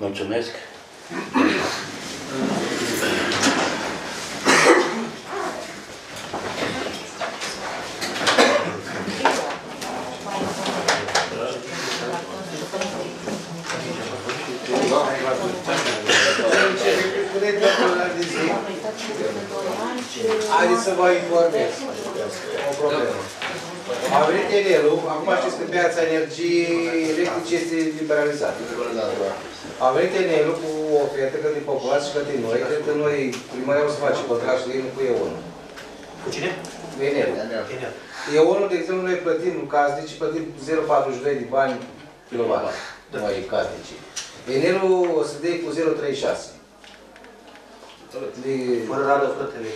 Mulțumesc. Haideți să vă informez. O problemă. A venit Enelul, acum știți că piața energiei electrice este liberalizată. A venit Enelul cu o ofertă către populație și către noi. Cred că noi, primăria o să face contractul ei, nu cu EON-ul. Cu cine? Cu Enelul. EON-ul, de exemplu, noi plătim casnici, plătim 0,42 de bani kilowatt. Noi casnici. Enelul o să dea cu 0,36. Fără radă, frătele.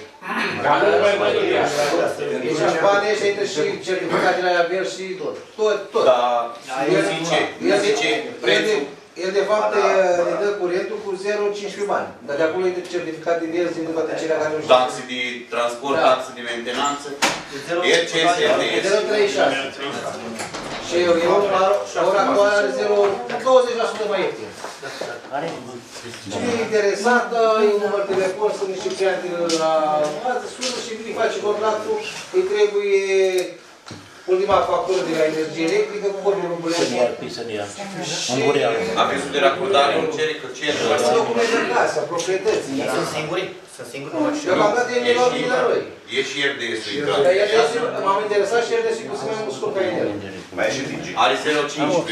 Deci banii ăștia intră și certificatele la ver și tot. Da, el zice prețul. El de fapt ne dă curentul cu 0,15 bani. Dar de acolo intră certificat de ver, intră toate cele care nu știu. Taxe de transport, taxe de mentenanță. RCS, RDS. 0,36. Și eu la ora actuală are 20% mai ieftin. Cine e interesat, e un număr de telefon, sunt niște prieteni la bază, sună și vine, face contractul, îi trebuie ultima factură de la energie electrică, cu codul rubuleție. Aveți de racordare, un cere că cer. Documente de casă, proprietății. Sunt singuri? Sunt singuri, nu mă știu. Eu am dat de milor din la noi. E și RDS-ul. M-am interesat și RDS-ul cu să mai mult scurt ca el. Are 0,15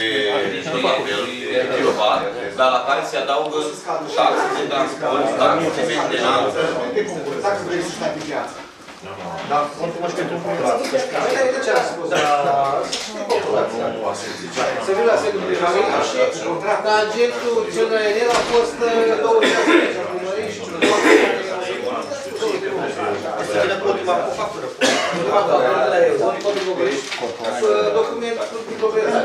kW, dar la care se adaugă taxe de transport, taxe de mentenanță. Taxe de existență pe piață. Dar oricum aș pentru populație. Uite ce am spus. Să vin la sediul primăriei și agentul cel de la Enel a fost 20 de primării și Asta vine cu ultima factură. documentul din proprietate.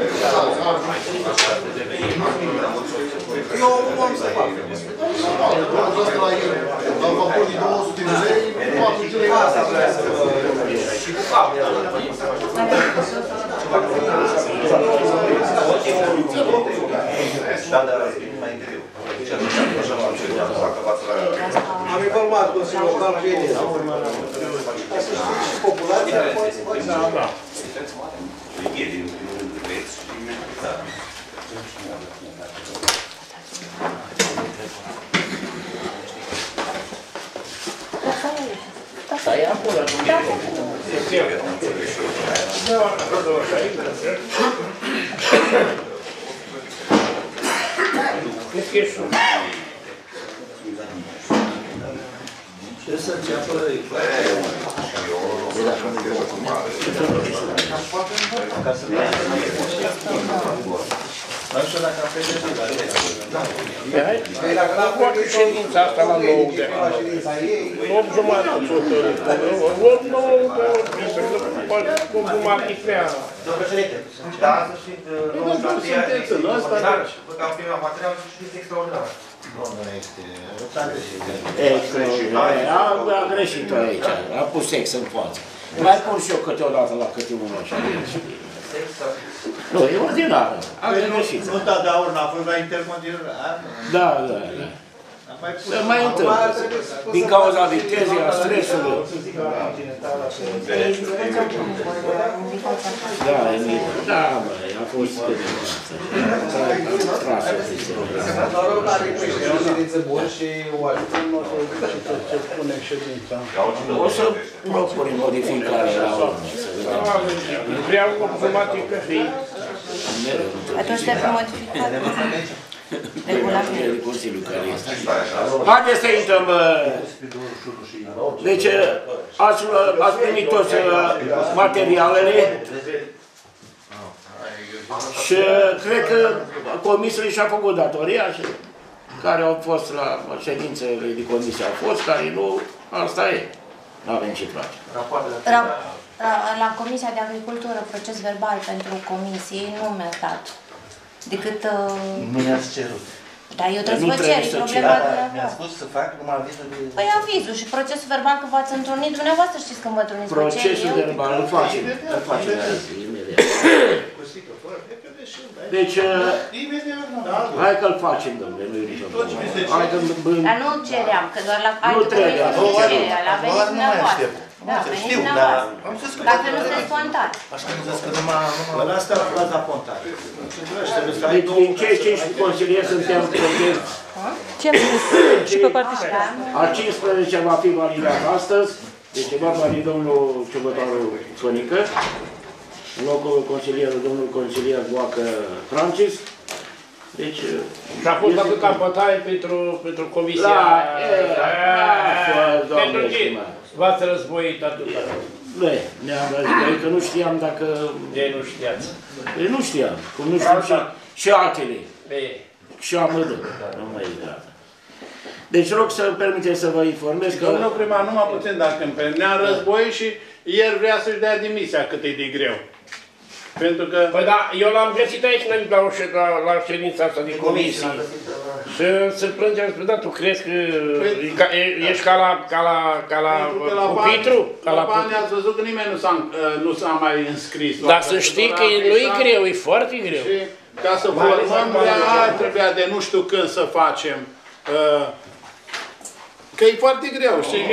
Eu nu am să fac. Am făcut din 200 de lei, 4 lei. Asta vrea să vă... Și cu capul. Am informat Consiliul Local cu ei. Ca să știți și populația. Da. Stai acolo, Ce să înceapă ca să nu știu dacă am Dacă nu poate ședința asta la 9 de ani. 8 jumate hotărât. 8 jumate prea. Domnul președinte, dar asta și domnul Șantia este extraordinar. Văd că am primit material și este extraordinar. Domnul este... A greșit aici, a pus sex în față. Mai pun și eu câteodată la câte unul așa. Nu, e ordinară. Nu da de aur, n-a fost la intercontinental. Da. Se mai întâmplă. Din cauza vitezei, a stresului. Da, Emil. Da, băi, a fost cât de Noroc are o ședință bună și o ajutăm Ce pune ședința? O să propunem modificare la urmă. Vreau o jumătate cafei. Atunci trebuie modificat regulamentul. Haideți să intrăm. Deci, ați primit toți materialele și cred că comisiile și-a făcut datoria și care au fost la ședințele de comisie au fost, care nu, asta e. Nu avem ce face. La Comisia de Agricultură, proces verbal pentru comisii, nu mi-a dat. Decât... Nu mi-ați cerut. Dar eu trebuie să vă cer, e problema dumneavoastră. Mi-a spus să fac numai avizul de... Păi avizul și procesul verbal că v-ați întrunit, dumneavoastră știți când vă întruniți. Procesul verbal îl facem imediat. Deci, hai că-l facem, domnule, nu e nicio problemă. Hai că Dar nu ceream, că doar la altă trebuia. comisie nu cerea, la veniți dumneavoastră. Da, veniți dumneavoastră. Dacă nu sunteți contați. Ăla asta la faza pontare. Deci, din cei 5 consilieri suntem prezenți. Ce am spus? Și pe partea și Al 15 va fi validat astăzi. Deci e vorba de domnul Ciobătaru Sonică, în locul consilierul, domnul consilier Boacă Francis. Deci... Și a fost atâta bătaie pentru comisia... Pentru ce v-ați războit atâta? Ne-am războit, că nu știam dacă... Nu știați. Nu știam, cum nu știu și altele. Și amândă, nu mai e gata. Deci rog să-mi permiteți să vă informez că... Domnul primar, numai puțin dacă îmi permite, ne-am războit și ieri vrea să-și dea demisia cât e de greu. Pentru că... Păi da, eu l-am găsit aici la ședința asta de comisie. Și se plânge, am spus, da, tu crezi că ești ca la pupitru? La bani ați văzut că nimeni nu s-a mai înscris. Dar să știi că nu-i greu, e foarte greu. Și ca să formăm, trebuia de nu știu când să facem. Că e foarte greu, știi?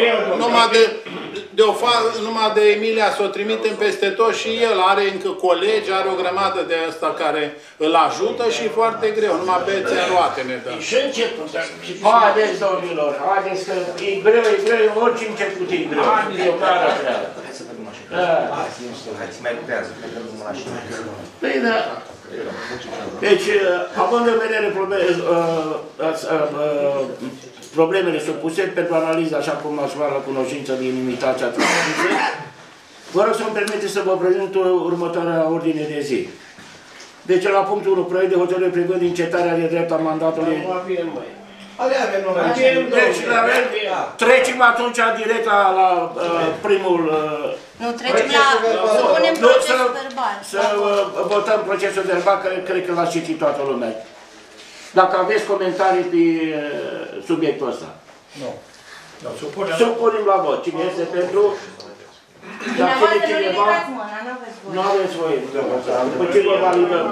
Numai de Emilia s-o trimitem peste tot și el are încă colegi, are o grămadă de asta care îl ajută și e foarte greu, numai bețe în roate ne dă. Și început, haideți, domnilor, haideți că e greu, orice început e greu. E o mare treabă. Hai să mai lucrează, cred că nu mă Păi da. Deci, având în vedere problemele supuse pentru analiză, așa cum aș vrea la cunoștință de inimitatea transmisă, vă rog să-mi permiteți să vă prezint următoarea ordine de zi. Deci, la punctul 1, proiect de hotărâre privind încetarea de drept a mandatului. Deci, trecem atunci direct la primul... Nu, trecem la... să punem procesul verbal. Să votăm procesul verbal, că cred că l-a citit toată lumea. Dacă aveți comentarii pe subiectul ăsta. Nu. Supunem la vot. Cine este pentru? Dumneavoastră nu ridicați mâna, nu aveți voie. Nu aveți voie. După ce vă validăm.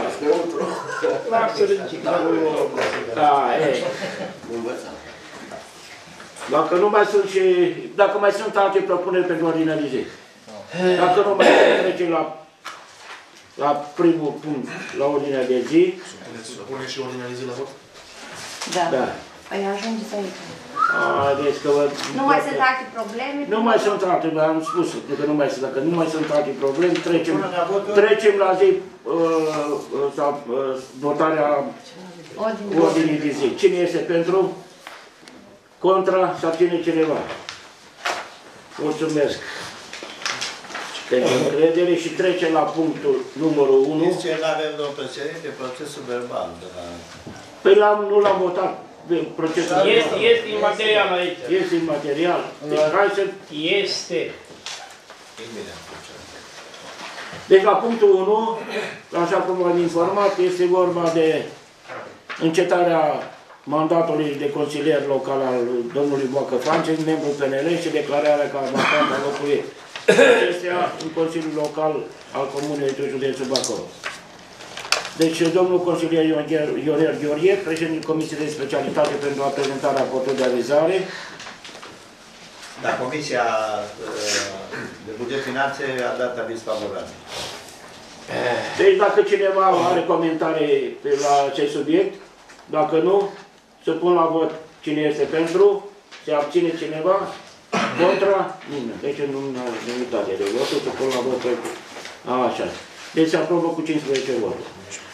Dacă nu mai sunt și... Dacă mai sunt alte propuneri pentru ordinea de zi. Dacă nu mai trecem la primul punct, la ordinea de zi. Să pune și ordinea de zi la vot? Da. Păi ajungeți aici. Deci că nu mai sunt alte probleme? Nu mai sunt alte, am spus că nu mai sunt. Dacă nu mai sunt alte probleme, trecem la zi votarea ordinii de zi. Cine este pentru? Contra? Sau abține cineva? Mulțumesc pentru încredere și trecem la punctul numărul 1. Știți ce n-avem, domnul președinte, de procesul verbal. Păi nu l-am votat. Procesul este imaterial aici. Este imaterial. Deci hai să... Este. Deci la punctul 1, așa cum v-am informat, este vorba de încetarea mandatului de consilier local al domnului Boacă Francis, membru PNL, și declararea ca vacant a locului acestea în Consiliul Local al Comunei de Județul Bacău. Deci, domnul consilier Ionel Gheorghe, președintele Comisiei de Specialitate pentru a prezenta raportul de avizare. Da, Comisia de Buget Finanțe a dat aviz favorabil. Deci, dacă cineva are comentarii la acest subiect, dacă nu, să pun la vot cine este pentru, se abține cineva, contra, nimeni. Deci, în unitate de vot, să pun la vot. Așa. Deci, se aprobă cu 15 voturi.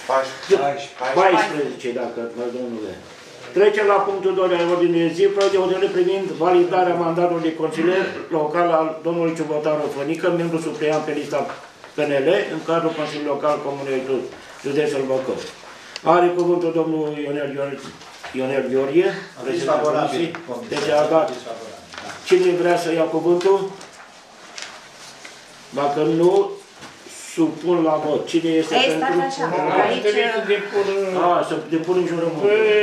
14, dacă, domnule. Trecem la punctul 2 al ordinii de zi, proiect de hotărâre privind validarea mandatului de consilier local al domnului Ciobătaru Fănică, membru supleant pe lista PNL, în cadrul Consiliului Local Comunei Județul Bacău. Are cuvântul domnul Ionel Gheorghe, președintele Comisiei. Deci a dat. Cine vrea să ia cuvântul? Dacă nu, supun la vot. Cine este pentru? Stați așa, aici... Să depun în jurământ.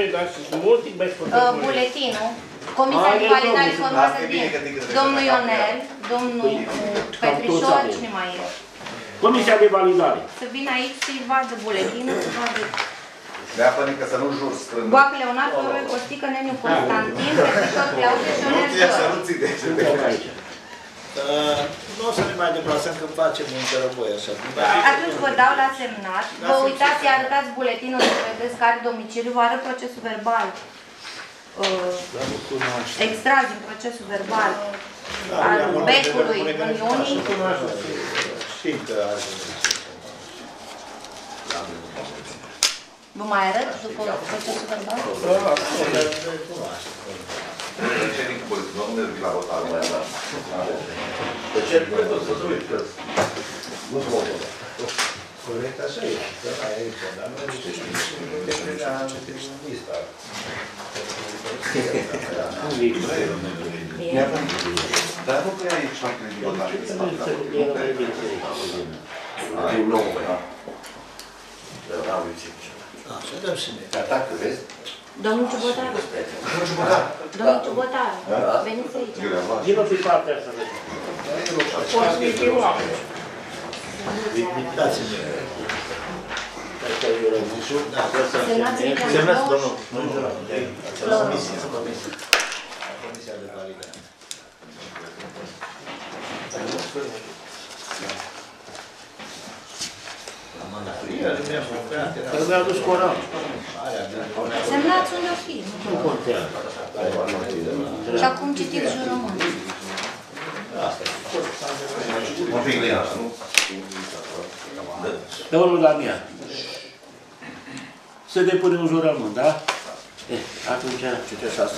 Buletinul. Comisia de validare formează din domnul Ionel, domnul Petrișor, cine mai e? Comisia de validare. Să vină aici să-i vadă buletinul, să vadă... De-aia până că să nu jur strând. Boacă Leonard, Coroi, Costică, Neniu Constantin, Petrișor Claudiu și Onel George. Nu o să ne mai deplasăm când facem un tărăboi așa. Atunci vă dau la semnat, vă uitați, îi arătați buletinul, să vedeți care domiciliu, vă arăt procesul verbal. Extras din procesul verbal al becului în iunie. Știm că Vă mai arăt după procesul verbal? corect așa e. Aici, dar nu Dar nu prea aici am Așa dăm și noi. Atacă, vezi? Domnul Ciubotaru. Domnul Ciubotaru. Veniți aici. Vină pe partea asta. Poți fi filmat. Dați-mi. Semnați domnul. Comisia de validare. Că mi-a dus Coran. Semnați unde o fi. Nu contează. Și acum citiți jurământ. Un pic de asta, nu? Domnul Damian. Să depune un jurământ, da? Atunci... Citești asta?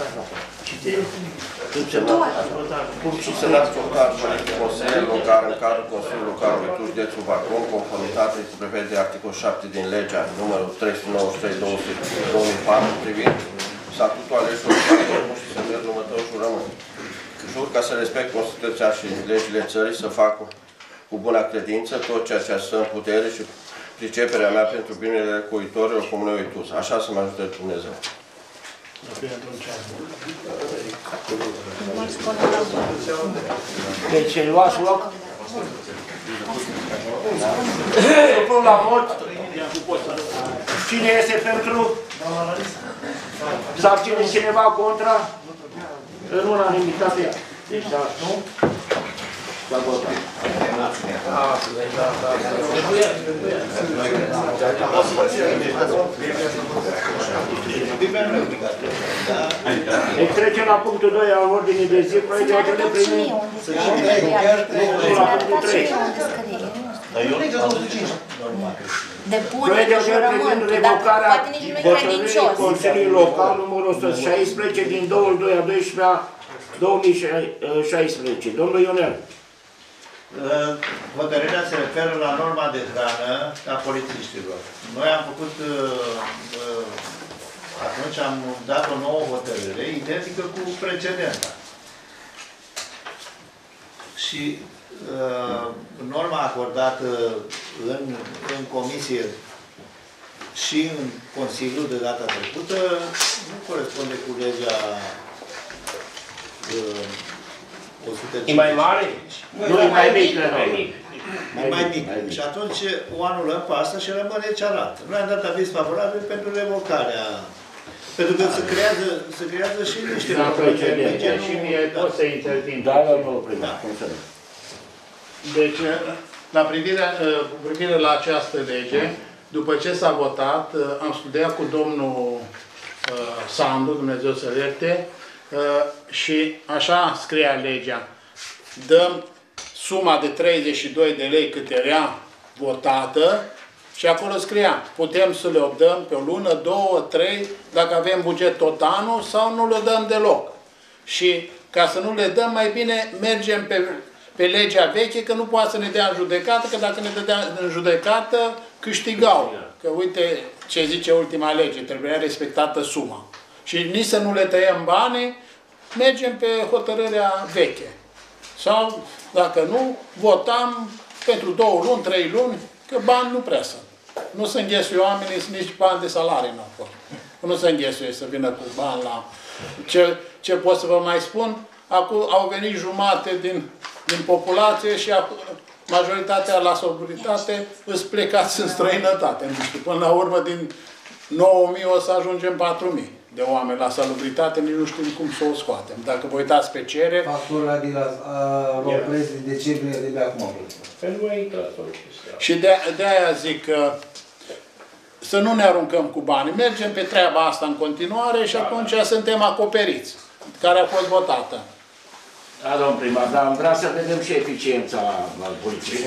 Și să dați o carte consilier local în cadrul Consiliului Local de județul Bacău, în conformitate cu prevede articolul 7 din legea numărul 393/2004 privind statutul aleșilor locali și să merg următorul jurământ. Jur ca să respect Constituția și legile țării, să fac cu bună credință tot ceea ce stă în putere și priceperea mea pentru binele locuitorilor Comunei Oitus. Așa să mă ajute Dumnezeu. Deci, luați loc. Supun la vot. Cine este pentru? S-abține cineva contra? În unanimitate. Deci, nu? S-a votat. Deci trecem la punctul 2 al ordinii de zi, proiect de hotărâre privind... Proiect de hotărâre privind revocarea hotărârii Consiliului Local numărul 116 din 22/12/2016. Domnul Ionel. Hotărârea se referă la norma de hrană a polițiștilor. Noi am făcut, atunci am dat o nouă hotărâre, identică cu precedenta. Și norma acordată în comisie și în Consiliu de data trecută nu corespunde cu legea 150. E mai mare? Nu, e mai mic. E mai mic. Și atunci o anulăm pe asta și rămâne cealaltă. Noi am dat aviz favorabil pentru revocarea. Pentru că se creează și niște proceduri. Și mie pot să intervin. Da, domnul primar. Deci, cu privire la această lege, după ce s-a votat, am studiat cu domnul Sandu, Dumnezeu să ierte, și așa scria legea. Dăm suma de 32 de lei cât era votată și acolo scria, putem să le dăm pe o lună, 2, 3, dacă avem buget tot anul sau nu le dăm deloc. Și ca să nu le dăm, mai bine mergem pe legea veche, că nu poate să ne dea în judecată, că dacă ne dădea în judecată, câștigau. Că uite ce zice ultima lege, trebuia respectată suma. Și nici să nu le tăiem banii, mergem pe hotărârea veche. Sau, dacă nu, votam pentru 2 luni, 3 luni, că bani nu prea sunt. Nu se înghesuie oamenii, nici bani de salarii nu au. Nu se înghesuie să vină cu bani la... Ce pot să vă mai spun? Acum au venit jumate din populație și majoritatea la salubritate îți plecați în străinătate. Nu știu, până la urmă din 9.000 o să ajungem 4.000 de oameni la salubritate, nici nu știm cum să o scoatem. Dacă vă uitați pe cereri... Factura de la preț de decembrie de acum. Și de-aia zic că să nu ne aruncăm cu bani. Mergem pe treaba asta în continuare și atunci suntem acoperiți, care a fost votată. Da, domnul primar, dar vreau să vedem și eficiența poliției.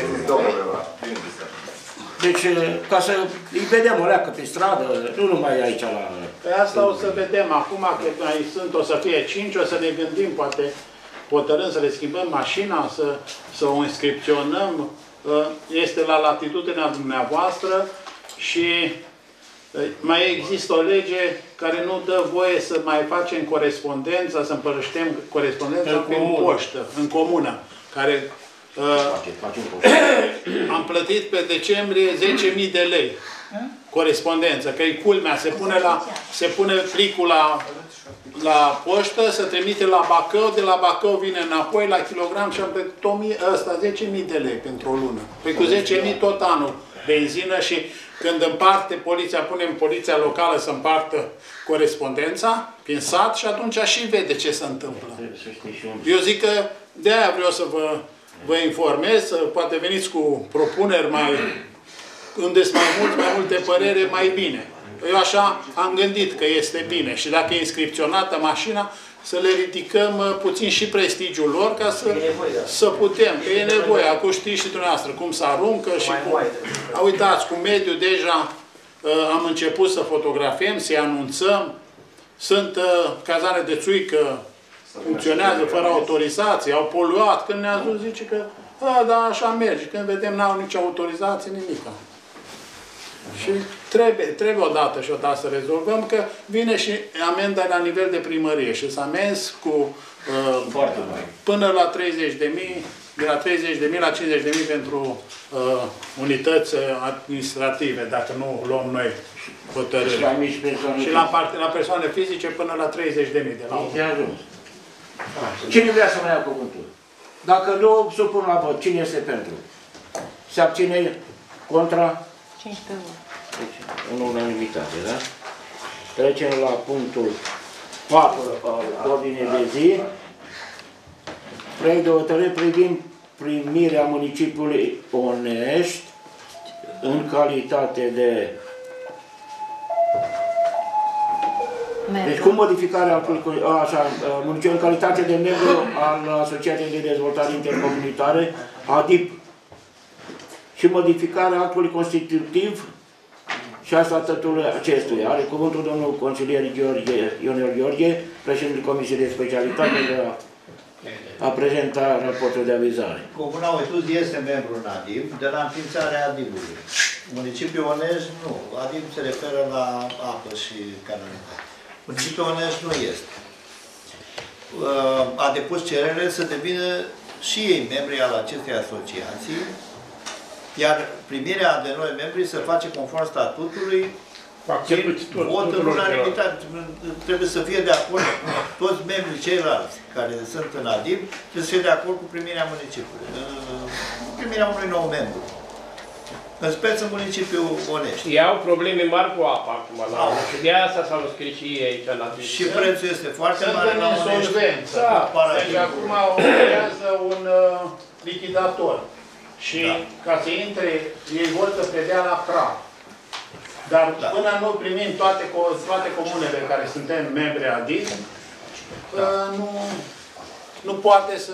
Deci, ca să îi vedem o leacă pe stradă, nu numai aici la... Pe asta o să vedem. Acum că mai sunt, o să fie 5, o să ne gândim, poate hotărâm să le schimbăm mașina, să o inscripționăm. Este la latitudinea dumneavoastră și mai există o lege care nu dă voie să mai facem corespondența, să împărăștem corespondența prin poștă, în comună, care am plătit pe decembrie 10.000 de lei corespondență, că e culmea, se pune plicul la poștă, se trimite la Bacău, de la Bacău vine înapoi la kilogram și am plătit 10.000 de lei pentru o lună. Păi cu 10.000 tot anul benzină și când împarte poliția, punem poliția locală să împartă corespondența prin sat și atunci și vede ce se întâmplă. Eu zic că de-aia vreau să vă informez, poate veniți cu propuneri unde sunt mai multe părere, mai bine. Eu așa am gândit că este bine și dacă e inscripționată mașina, să le ridicăm puțin și prestigiul lor ca să putem, că e nevoie. Acum știți și dumneavoastră cum se aruncă și cum... Uitați, cu mediul deja am început să fotografiem, să-i anunțăm. Sunt cazane de țuică, funcționează fără autorizație, au poluat. Când ne-a zis, zice că, da, așa merge. Când vedem, n-au nici autorizație, nimic. Și trebuie odată și odată să rezolvăm, că vine și amenda la nivel de primărie și să amenzi cu până la 30.000, de la 30.000 la 50.000 pentru unități administrative, dacă nu luăm noi hotărâri. Și la persoane fizice până la 30.000 de la Cine vrea să mai ia cuvântul? Dacă nu, supun la vot. Cine este pentru? Se abține contra? 15 ori. Deci, în unanimitate, da? Trecem la punctul 4 al ordinei de zi. Proiect de hotărâre privind primirea municipiului Onești în calitate de... Deci cu modificarea municipiului în calitate de membru al Asociației de Dezvoltare Intercomunitare, ADIP, și modificarea actului constitutiv și a statutului acestuia. Are cuvântul domnul consilier Ionel Gheorghe, președintele Comisiei de Specialitate, de a prezenta raportul de avizare. Comuna Oituz este membru în ADIP de la înființarea ADIP-ului. Municipiul Onești nu. ADIP se referă la apă și canalitate. Municipiul Onești nu este. A depus cerere să devină și ei membri al acestei asociații, iar primirea de noi membri se face conform statutului, vot în unanimitate. Trebuie să fie de acord toți membrii ceilalți care sunt în ADIP, trebuie să fie de acord cu primirea municipiului, primirea unui nou membru. În speță municipiul Onești. Ei au probleme mari cu apa acum, și de asta s-au înscris și ei aici în ADIP. Și prețul este foarte mare la Onești. Deci acum operează un lichidator. Și ca să intre, ei vor să predea la praf. Dar până nu primim toate comunele care suntem membri ADIP, nu poate să...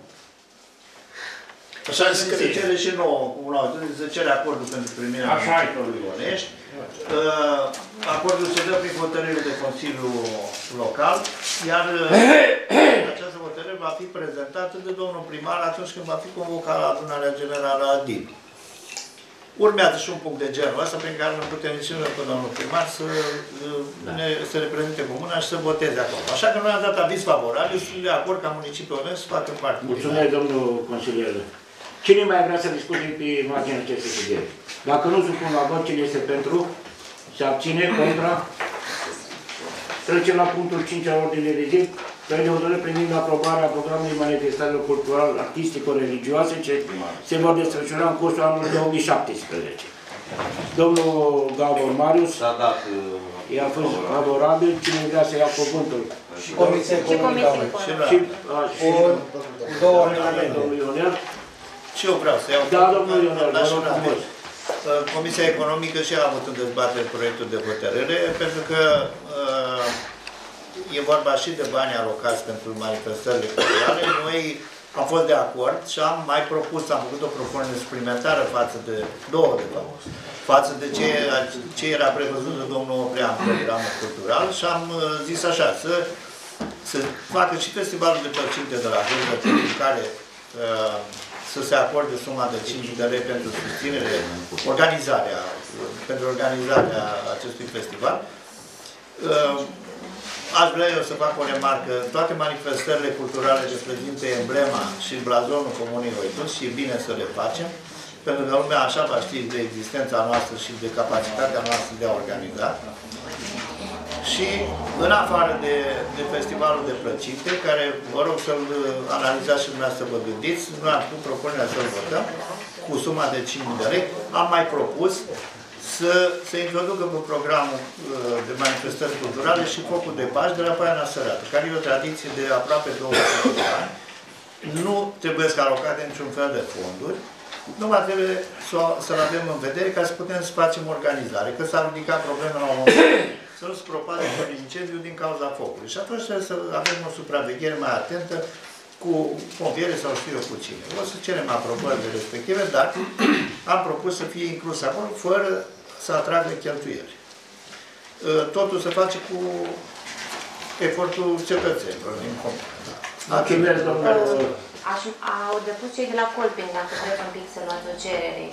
Așa se cere și nouă, se cere acordul pentru primirea municipiului Onești. Acordul se dă prin hotărâre de Consiliu Local, iar această hotărâre va fi prezentată de domnul primar atunci când va fi convocat la adunarea generală a ADIP. Urmează și un punct de genul ăsta prin care nu putem nici pe domnul primar să reprezinte comuna și să voteze acolo. Așa că noi am dat aviz favorabil și sunt de acord ca municipiul Onești să facă parte. Mulțumesc, domnul consilier. Cine mai vrea să discute pe marginea acestui subiect? Dacă nu supun la vot, cine este pentru? Se abține? Contra? Trecem la punctul 5 al ordinii de zi, care de hotărâre privind aprobarea programului manifestărilor cultural-artistico-religioase ce se vor desfășura în cursul anului 2017. Domnul Gabor Marius i-a fost favorabil, cine vrea să ia cuvântul? Și Comisia Economică. Și două amendamente. Domnul Ionel? Și eu vreau să iau da, domnul Ionel, vă rog frumos. Comisia Economică și a avut în dezbatere proiectul de hotărâre, pentru că e vorba și de bani alocați pentru manifestările culturale. Noi am fost de acord și am mai propus, am făcut o propunere suplimentară față de două, de fapt, față de ce era prevăzut de domnul Oprea în programul cultural și am zis așa, să facă și festivalul de plăcinte de la Vârsta, care să se acorde suma de 5.000 de lei pentru susținere, pentru organizarea acestui festival. Aș vrea eu să fac o remarcă. Toate manifestările culturale reprezintă emblema și blazonul Comunei Oitus și e bine să le facem, pentru că lumea așa va ști de existența noastră și de capacitatea noastră de a organiza. Și în afară de festivalul de plăcinte, care vă rog să-l analizați și dumneavoastră să vă gândiți, noi am făcut propunerea să-l votăm cu suma de 5.000 de lei, am mai propus să se introducă pe programul de manifestări culturale și focul de Paști de la Poiana Sărată, care e o tradiție de aproape 200 de ani. Nu trebuie să alocate niciun fel de fonduri, numai trebuie să-l avem în vedere ca să putem să facem organizare, că s-a ridicat problema la un moment să nu se propage un incendiu din cauza focului. Și atunci trebuie să avem o supraveghere mai atentă cu pompiere sau știu eu cu cine. O să cerem aprobările respective, dar am propus să fie inclus acolo fără să atragă cheltuieli. Totul se face cu efortul cetățenilor din comun. Au depus cei de la Colping, dacă vreți un pic să luați o cerere.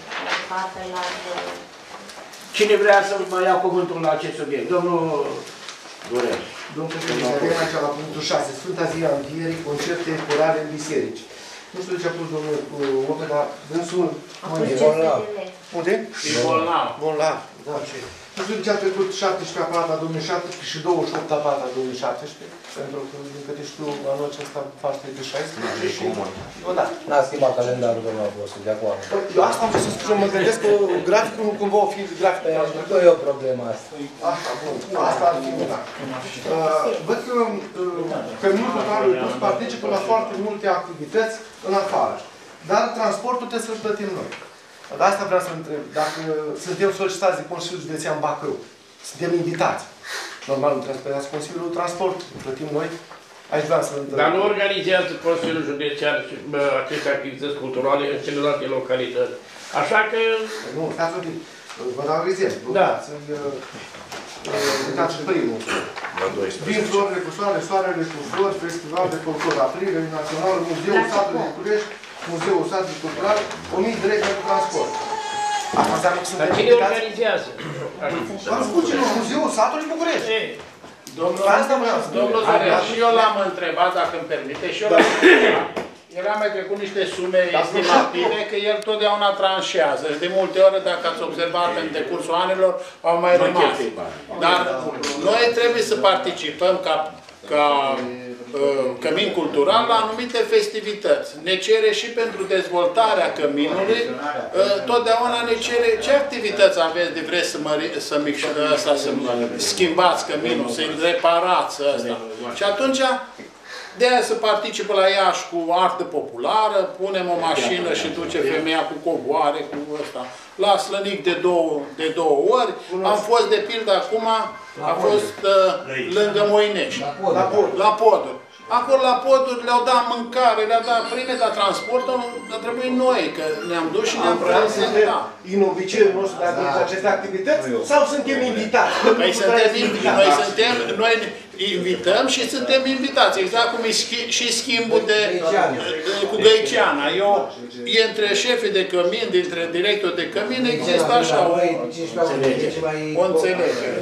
Cine vrea să mai ia cuvântul la acest subiect? Domnul Dorel. Domnul președinte, avem aici la punctul 6, Sfânta Zi a Învierii, concerte corale în biserici. Nu știu de ce a pus domnul Ope, dar dânsul... Unde? E bolnav. Bolnav, da. Nu știu de ce a trecut 17 aparata 2017 și 28 aparata 2017, pentru că, din câte știu, anul acesta parte de 16. Da. N-a schimbat calendarul, domnul Apostol, de acum. Eu asta am vrut să spun, mă gândesc că graficul nu cumva o fi graficul. Nu e o problemă asta. Asta, bun. Asta ar fi una. Văd că Căminul Culturalului Oitus participă la foarte multe activități în afară. Dar transportul trebuie să-l plătim noi. De asta vreau să întreb. Dacă suntem solicitați de Consiliul Județean Bacău, suntem invitați. Normal, nu trebuie să plătească Consiliul Transport, plătim noi. Aici vreau să întreb. Dar nu organizează Consiliul Județean aceste activități culturale în celelalte localități. Așa că... Nu, stați un pic. Vă dau exemplu. Da. Uitați și primul. Vin florile cu soare, soarele cu flori, festival de folclor, Aprile Național, Muzeul Satului București, Muzeul Satului Cultural, 1000 de lei pentru transport. Asta înseamnă că suntem invitați. Dar cine organizează? Am spus cine? Muzeul Satului București. Domnul Zorea, și eu l-am întrebat, dacă îmi permite, și eu l-am întrebat. El a mai trecut niște sume estimative, că el totdeauna tranșează. De multe ori, dacă ați observat în decursul anilor, au mai rămas. Dar noi trebuie să participăm ca Cămin Cultural la anumite festivități. Ne cere și pentru dezvoltarea căminului, totdeauna ne cere ce activități aveți de vreți să schimbați căminul, să-i reparați ăsta. Și atunci, de aia se participă la Iași cu artă populară, punem o mașină și duce femeia cu covoare, cu ăsta. La Slănic de două ori. Am fost, de pildă, acum, a fost lângă Moinești, la Poduri. Acolo la Poduri le-au dat mâncare, le-au dat prime, dar transportul a trebuit noi, că ne-am dus și ne-am prezentat. În obiceiul nostru de a face aceste activități sau suntem invitați? Noi invităm și suntem invitați, exact cum e și schimbul cu Găiceana. E între șefii de cămin, dintre directori de cămin, există așa o înțelegere.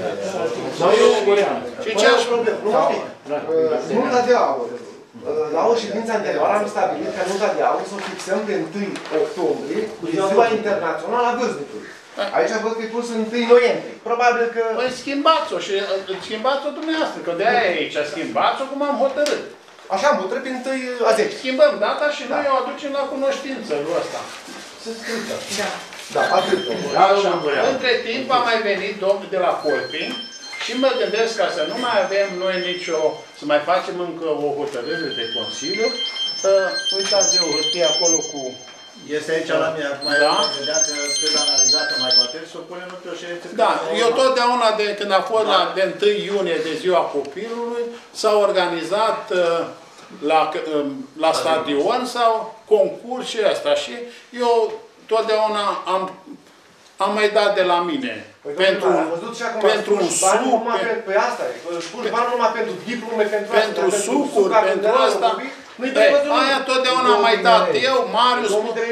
Și ce aș Nunta de aur. La o ședință anterioară am stabilit că nunta de aur să o fixăm pe 1 octombrie, cu Ziua Internațională a Vârstnicului. Aici văd că e pus în 1 noiembrie. Probabil că... Păi schimbați-o și schimbați-o dumneavoastră, că de-aia e aici. Schimbați-o cum am hotărât. Așa am hotărât prin 1 a 10. Schimbăm data și noi o aducem la cunoștință lui ăsta. Se scrie. Da. Da, atât. Așa. Între timp a mai venit domnul de la Colping și mă gândesc ca să nu mai avem noi să mai facem încă o hotărâre de Consiliu. Uitați eu hârtie acolo cu... Este aici la mine, acum vedea că trebuie analizată mai toate și să o punem într-o ședință. Da, eu totdeauna de când a fost de 1 iunie de ziua copilului, s-a organizat la stadion sau concurs și asta. Și eu totdeauna am mai dat de la mine. Pentru un suc, pentru sucuri, pentru asta. Aia totdeauna am mai dat eu, Marius.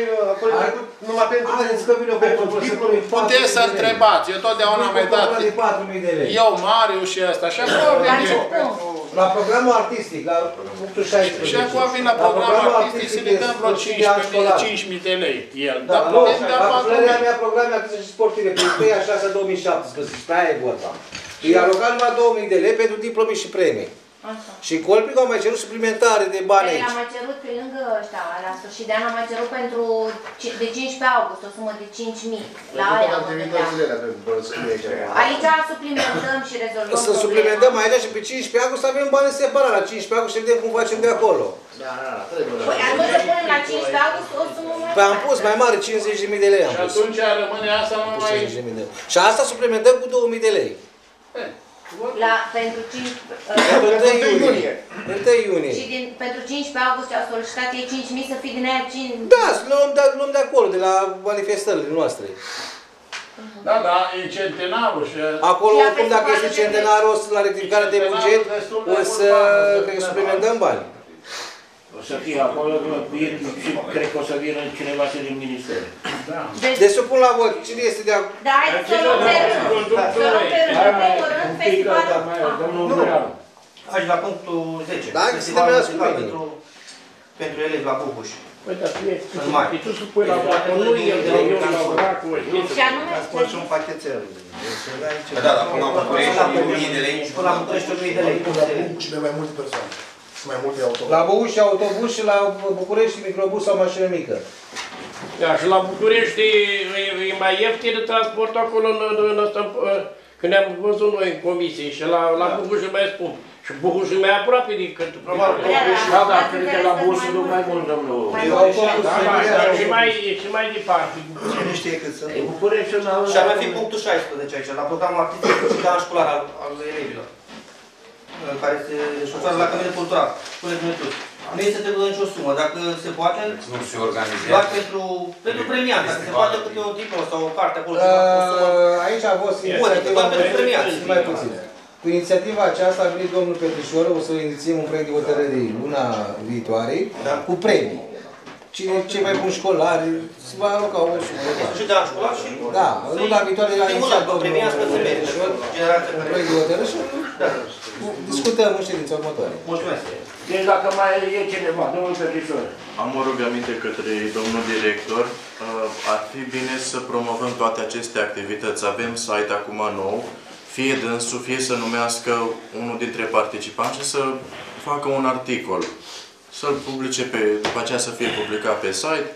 Puteți să întrebați, eu totdeauna am mai dat. Eu, Marius și asta. Și acum vine. La programul artistic, la punctul 16. Și acum vine la programul artistic să ne dăm vreo 5.000 de lei. Dar putem da 4.000. Mea programe artistice și sportive, pe 1/6/2017, pe aia e vorba. I-a alocat numai 2.000 de lei pentru diplome și premii. Și Colping au mai cerut suplimentare de bani aici. Am mai cerut pe lângă ăștia, la sfârșit de an am mai cerut pentru de 15 august, o sumă de 5.000. La aia aici suplimentăm și rezolvăm să suplimentăm aici și pe 15 august avem bani separat. La 15 august și vedem cum facem de acolo. Păi atunci să punem la 15 august o sumă mai mare. Păi am pus mai mare, 50.000 de lei am pus. Și atunci rămâne asta numai... Și asta suplimentăm cu 2.000 de lei. Pentru 1 iunie. 1 iunie. Și pentru 15 august ce au solicitat ei 5.000 să fie din aia 5... Da, să luăm de acolo, de la manifestările noastre. Da, da, e centenarul și... Acolo, oricum, dacă este centenarul, la rectificare de buget, o să suplimentăm bani. O să fie acolo și cred că o să vină cineva din minister. Deci să pun la vot. Cine este de acolo? Da, haideți să luăm pe rând. Să luăm pe rând. Festivalul. Aici la punctul 10. Da, festivalul musical pentru elevi la Bubuș. Păi, dar tu supui la vot, nu eu la vot. Și anume... Spune și un pachetel. Da, dar până la București, 1.000 de lei. Până la București, 1.000 de lei. Și de mai multe persoane. Mai multe autobuz. La Bubuș și autobuz și la București microbus sau mașină mică. Da, și la București e mai ieftin de transport acolo în ăsta, când ne-am văzut noi în comisie și la Bubuș îi mai spun. Și Bubuș e mai aproape decât... Da, da, cred că la bursă nu mai mult, domnul. Și mai departe. Cine știe cât sunt? București și ar mai fi punctul 16 aici, la programul artistic și de an școlar al elevilor. Care se șoferă la cabinet cultural. Spune Dumnezeu. Nu este trebută nicio sumă. Dacă se poate, nu se organizează. Doar pentru premianți. Dacă se poate câte o diplomă sau o carte acolo. Aici a fost inițiativa mai puțin. Cu inițiativa aceasta a venit domnul Petrișor, o să inițiem un proiect de hotărâre luna viitoare, cu premii. Cei mai buni școlari se va aloca o sumă. Și de an școlar și... Da, luna viitoare a inițiat domnul Petrișor un proiect de hotărâre și discutăm în ședința următoare. Mulțumesc. Deci dacă mai e cineva, domnul Petrișor. Am o rugăminte către domnul director. Ar fi bine să promovăm toate aceste activități. Avem site acum nou, fie dânsul, fie să numească unul dintre participanți și să facă un articol. Să-l publice după aceea să fie publicat pe site,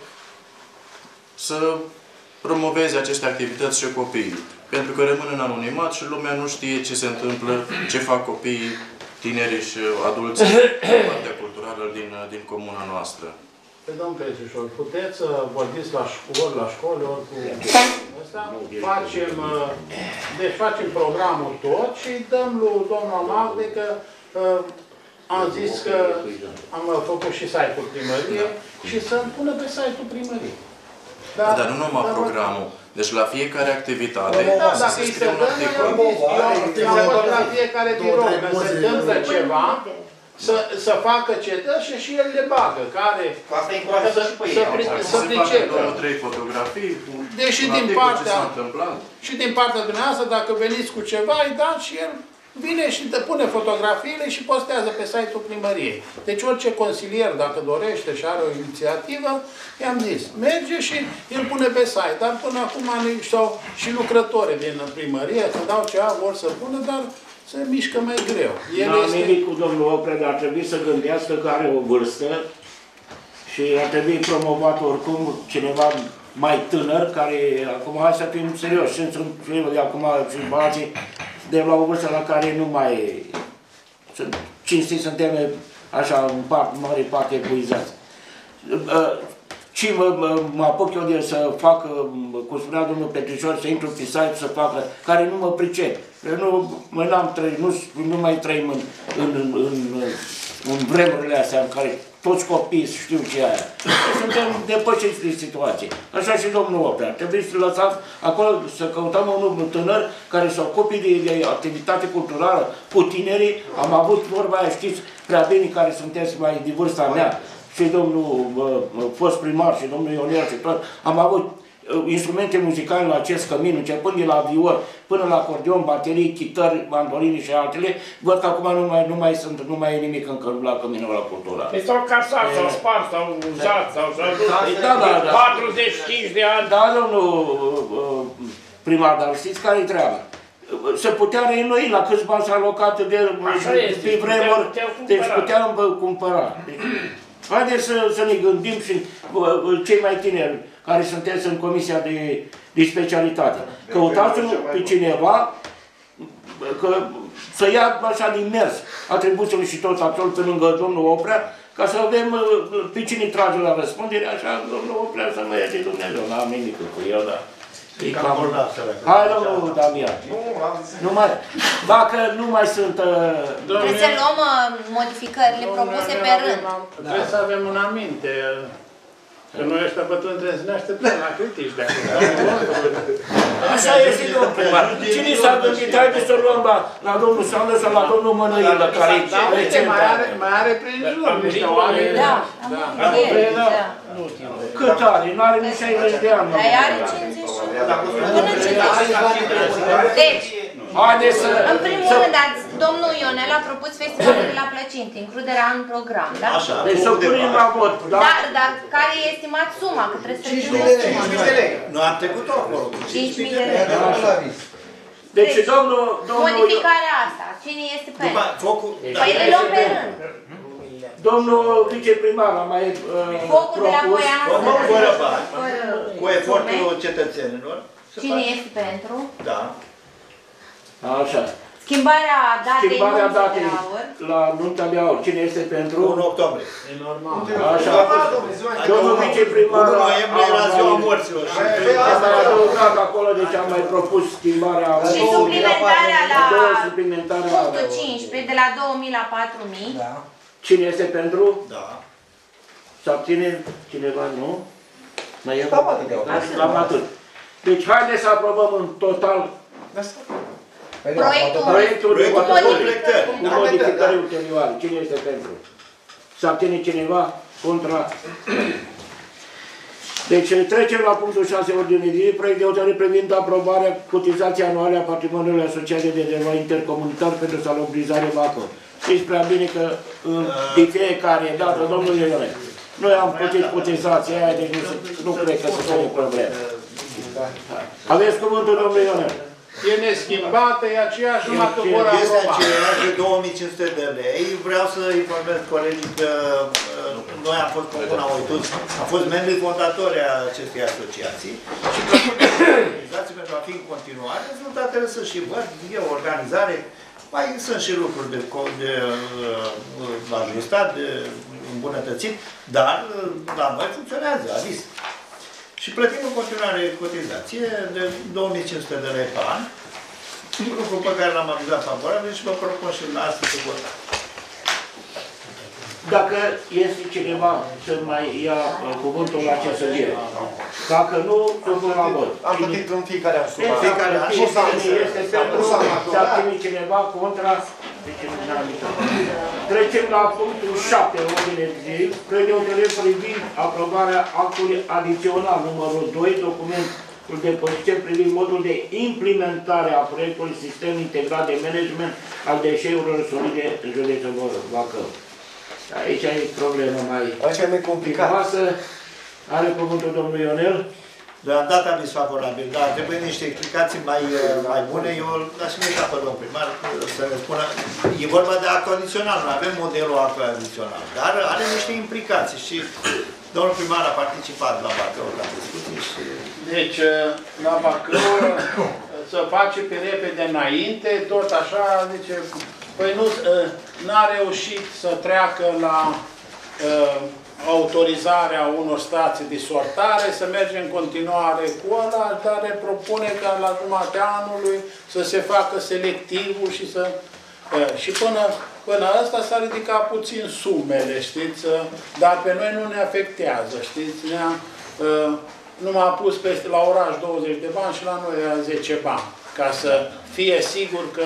să promoveze aceste activități și copiii. Pentru că rămân în anonimat și lumea nu știe ce se întâmplă, ce fac copiii, tinerii și adulții în partea culturală din comuna noastră. Pe domnul Petrișor, puteți să vorbiți la școli, oricum. Deci facem programul tot și dăm lui domnul Magde că am zis că am făcut și site-ul primăriei și să-mi pună pe site-ul primăriei. Dar nu numai programul. Deci la fiecare activitate să se scrie un articol. Eu am fost la fiecare birou, că se întâmplă ceva, să facă cetăți și el le bagă, care să pricepe. 2-3 fotografii cu deci ce s-a întâmplat. Și din partea dumneavoastră, dacă veniți cu ceva, îi dați și el vine și pune fotografiile și postează pe site-ul primăriei. Deci orice consilier, dacă dorește și are o inițiativă, i-am zis, merge și îl pune pe site. Dar până acum sau și lucrătorii din primărie, când dau ceva, vor să pună, dar se mișcă mai greu. N-am nimic cu domnul Oprea, dar ar trebui să gândească că are o vârstă și ar trebui promovat oricum cineva mai tânăr, care acum, hai să fim serioși, sunt de acum și alții de la o vârstă la care nu mai sunt cinstiți, suntem așa în mare parte epuizați. Și mă apuc eu de să fac, cum spunea domnul Petrișor, să intru pe site, să facă, care nu mă pricep. Nu mai trăim în vremurile astea în care toți copiii știu ce e aia. Suntem depășiți de situație. Așa și domnul Oprea. Trebuie să lăsați acolo, să căutăm un tânăr care să ocupe de activitate culturală cu tinerii. Am avut vorba aia, știți prea bine care sunteți mai de vârsta mea, și domnul fost primar și domnul Ionel și tot. Am avut instrumente muzicale la acest cămin, începând de la viol până la acordeon, baterii, chitări, mandolini și altele. Văd că acum nu mai e nimic încă la căminul la cultura. Păi s-au casat, s-au spart, s-au uzat, s-au dus 45 de ani. Da, domnul primar, dar știți care-i treaba? Se putea reînnoi la câți bani s-a alocat de vremuri, deci puteam cumpăra. Haideți să ne gândim și cei mai tineri care sunteți în comisia de specialitate. Căutați-l pe cineva să ia așa din mers atribuțiile și tot acolo pe lângă domnul Oprea, ca să avem pe cine trage la răspundere, așa domnul Oprea să mă ierte Dumnezeu. N-am nimic cu el, dar... Hai, domnul Damian. Dacă nu mai sunt... Trebuie să luăm modificările propuse pe rând. Trebuie să avem un aminte. Că noi ăștia bătrâni trebuie să ne așteptăm la critici de acolo. Așa este, domnul primar. Cine s-a gândit? Haideți să luăm la domnul Sandă sau la domnul Mănăilă, care mai are prinjuri, niște oameni. Da. Cât are? Nu are nici 60 de ani. Dar are 51. Până 50. Deci, în primul rând, domnul Ionel a propus festivalul de la Plăcinte, includerea în program, da? Așa, deci să punem la vot, da? Dar care e estimat suma? Că trebuie să fie o sumă. 5.000 de lei. Nu am trecut-o acolo. 5.000 de lei. Deci, domnul... Modificarea asta, cine este pentru? Păi le luăm pe rând. Domnul viceprimar a mai Focul de la Boiana, cu efortul cetățenilor. Cine este pentru? Da. Așa. Schimbarea datei la nunta de aur. Cine este pentru? 1 octombrie. E normal. Așa. Domnul viceprimar a mai adăugat acolo, deci am mai propus schimbarea și suplimentarea la punctul 15, de la 2.000 la 4.000. Da. Cine este pentru? Da. Să abține cineva, nu? Mai e la atât. Deci haideți să aprobăm în total proiectul cu modificări ulterioare. Cine este pentru? Să abține cineva? Contra? Deci trecem la punctul 6 ordine de zi, proiect de hotărâre privind aprobarea cotizației anuale a patrimoniului asociat de dezvoltare intercomunitar pentru salubrizare Bacău. Știți prea bine că de fiecare dată, domnul Ionel, noi am plătit cotizația aia, deci nu cred că să fie probleme. Aveți cuvântul, domnul Ionel? E neschimbată, e aceeași, numai că vor Este aceeași de 2500 de lei. Vreau să informez colegii că noi am fost Comuna Oitus, am fost membri fondatori a acestei asociații și organizații pentru a fi în continuare, rezultatele să și văd, e o organizare, mai sunt și lucruri de ajustat, de îmbunătățit, dar la noi funcționează, a zis. Și plătim în continuare cotizație de 2500 de lei pe an, lucru pe care l-am avizat favorabil și vă propun și la asta să votați. Dacă este cineva să mai ia cuvântul la ce să dire. Dacă nu, supun la vot. Am plătit în fiecare an. Fiecare an. Este pentru să abține cineva contra. Trecem la punctul 7, ordine de zi. Proiect de hotărâre privind aprobarea actului adițional numărul 2, document de poziție privind modul de implementare a proiectului Sistem Integrat de Management al Deșeurilor Solide în județul Bacău. Aici e problemă mai... Aici e mai complicat. Are cuvântul domnul Ionel. Deocamdată am zis favorabil, dar trebuie niște explicații mai bune. Eu aș invita pe domnul primar să ne spună. E vorba de act adițional, noi avem modelul act adițional, dar are niște implicații și domnul primar a participat la Bacău la discuții și... Deci, la Bacău să face pe repede înainte, tot așa, zice, păi nu, n-a reușit să treacă la autorizarea unor stații de sortare, să merge în continuare cu ăla, dar propune ca la jumatea anului să se facă selectivul și să... și până ăsta s-a ridicat puțin sumele, știți, dar pe noi nu ne afectează, știți, nu m-a pus peste la oraș 20 de bani și la noi era 10 bani, ca să fie sigur că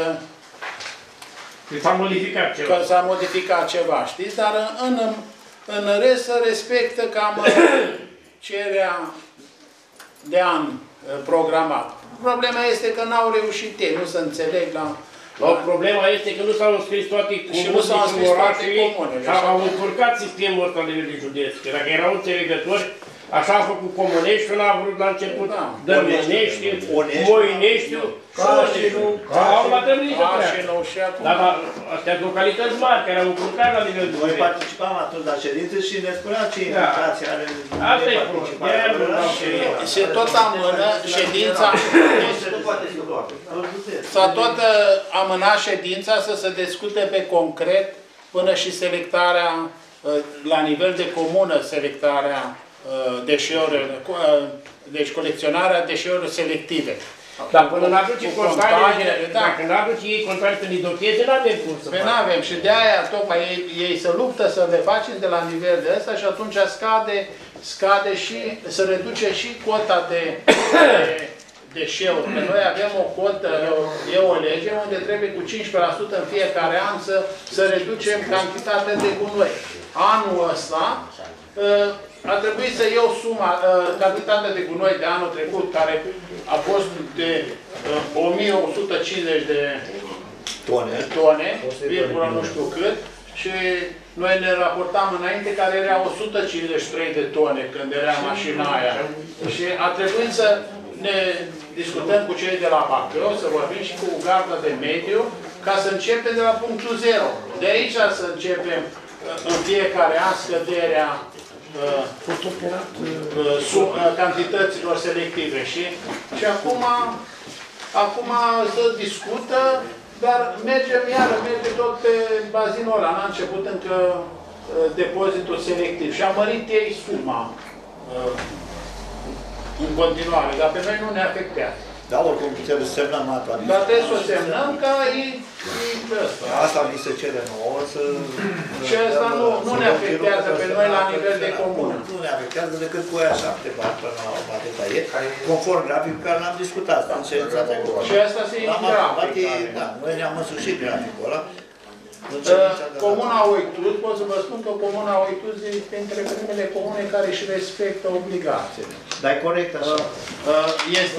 s-a modificat ceva, știți, dar în rest să respectă cam cererea de an programat. Problema este că n-au reușit ei, nu se înțeleg la... Problema este că nu s-au înscris toate comunele și au încurcat sistemul ăsta de nivel de județ. Că dacă erau înțelegători, așa a făcut Comunești, ăla a vrut la început Dărmânești, Moinești, Cașinu, au la Dărmânești de treabă. Dar astea localități mari care au încurcat la nivel de județ. Noi participam atunci la ședințe și ne spunea ce implicații are participarea. Se tot amână ședința, s-a tot amânat ședința să se discute pe concret până și selectarea, la nivel de comună, selectarea deșeurilor, deci colecționarea deșeurilor selective. Dar până n-aduce contare, dacă n-aduce ei contare să ne docheze, n-avem cum să facem. N-avem și de aia tocmai ei se luptă să le facem de la nivel de ăsta și atunci scade și, se reduce și cota de deșeuri. Că noi avem o cotă, e o lege unde trebuie cu 15% în fiecare an să reducem cantitatea de gunoi. Anul ăsta a trebuit să iau suma, cantitatea de gunoi de anul trecut, care a fost de 1150 de tone, virgulă nu știu cât, și noi ne raportam înainte care era 153 de tone când era mașina aia. Și a trebuit să ne discutăm cu cei de la Bacău, să vorbim și cu garda de mediu, ca să începem de la punctul 0. De aici să începem în fiecare an scăderea cantităților selective. Și acum se discută, dar merge tot pe bazinul ăla. N-a început încă depozitul selectiv și a mărit ei suma în continuare, dar pe noi nu ne afectează. Da, oricum trebuie să semnăm actul. Dar trebuie să o semnăm ca e ăsta. Asta mi se cere nouă să... Și asta nu ne afectează pe noi la nivel de comună. Nu ne afectează decât cu aia 7 bani până la detaie, conform graficul care l-am discutat în ședința trecută. Și asta se e grafic. Da, noi ne-am însușit graficul ăla. Comuna Oituz, pot să vă spun că Comuna Oituz este între primele comune care își respectă obligațiile. Dar e corect așa. Este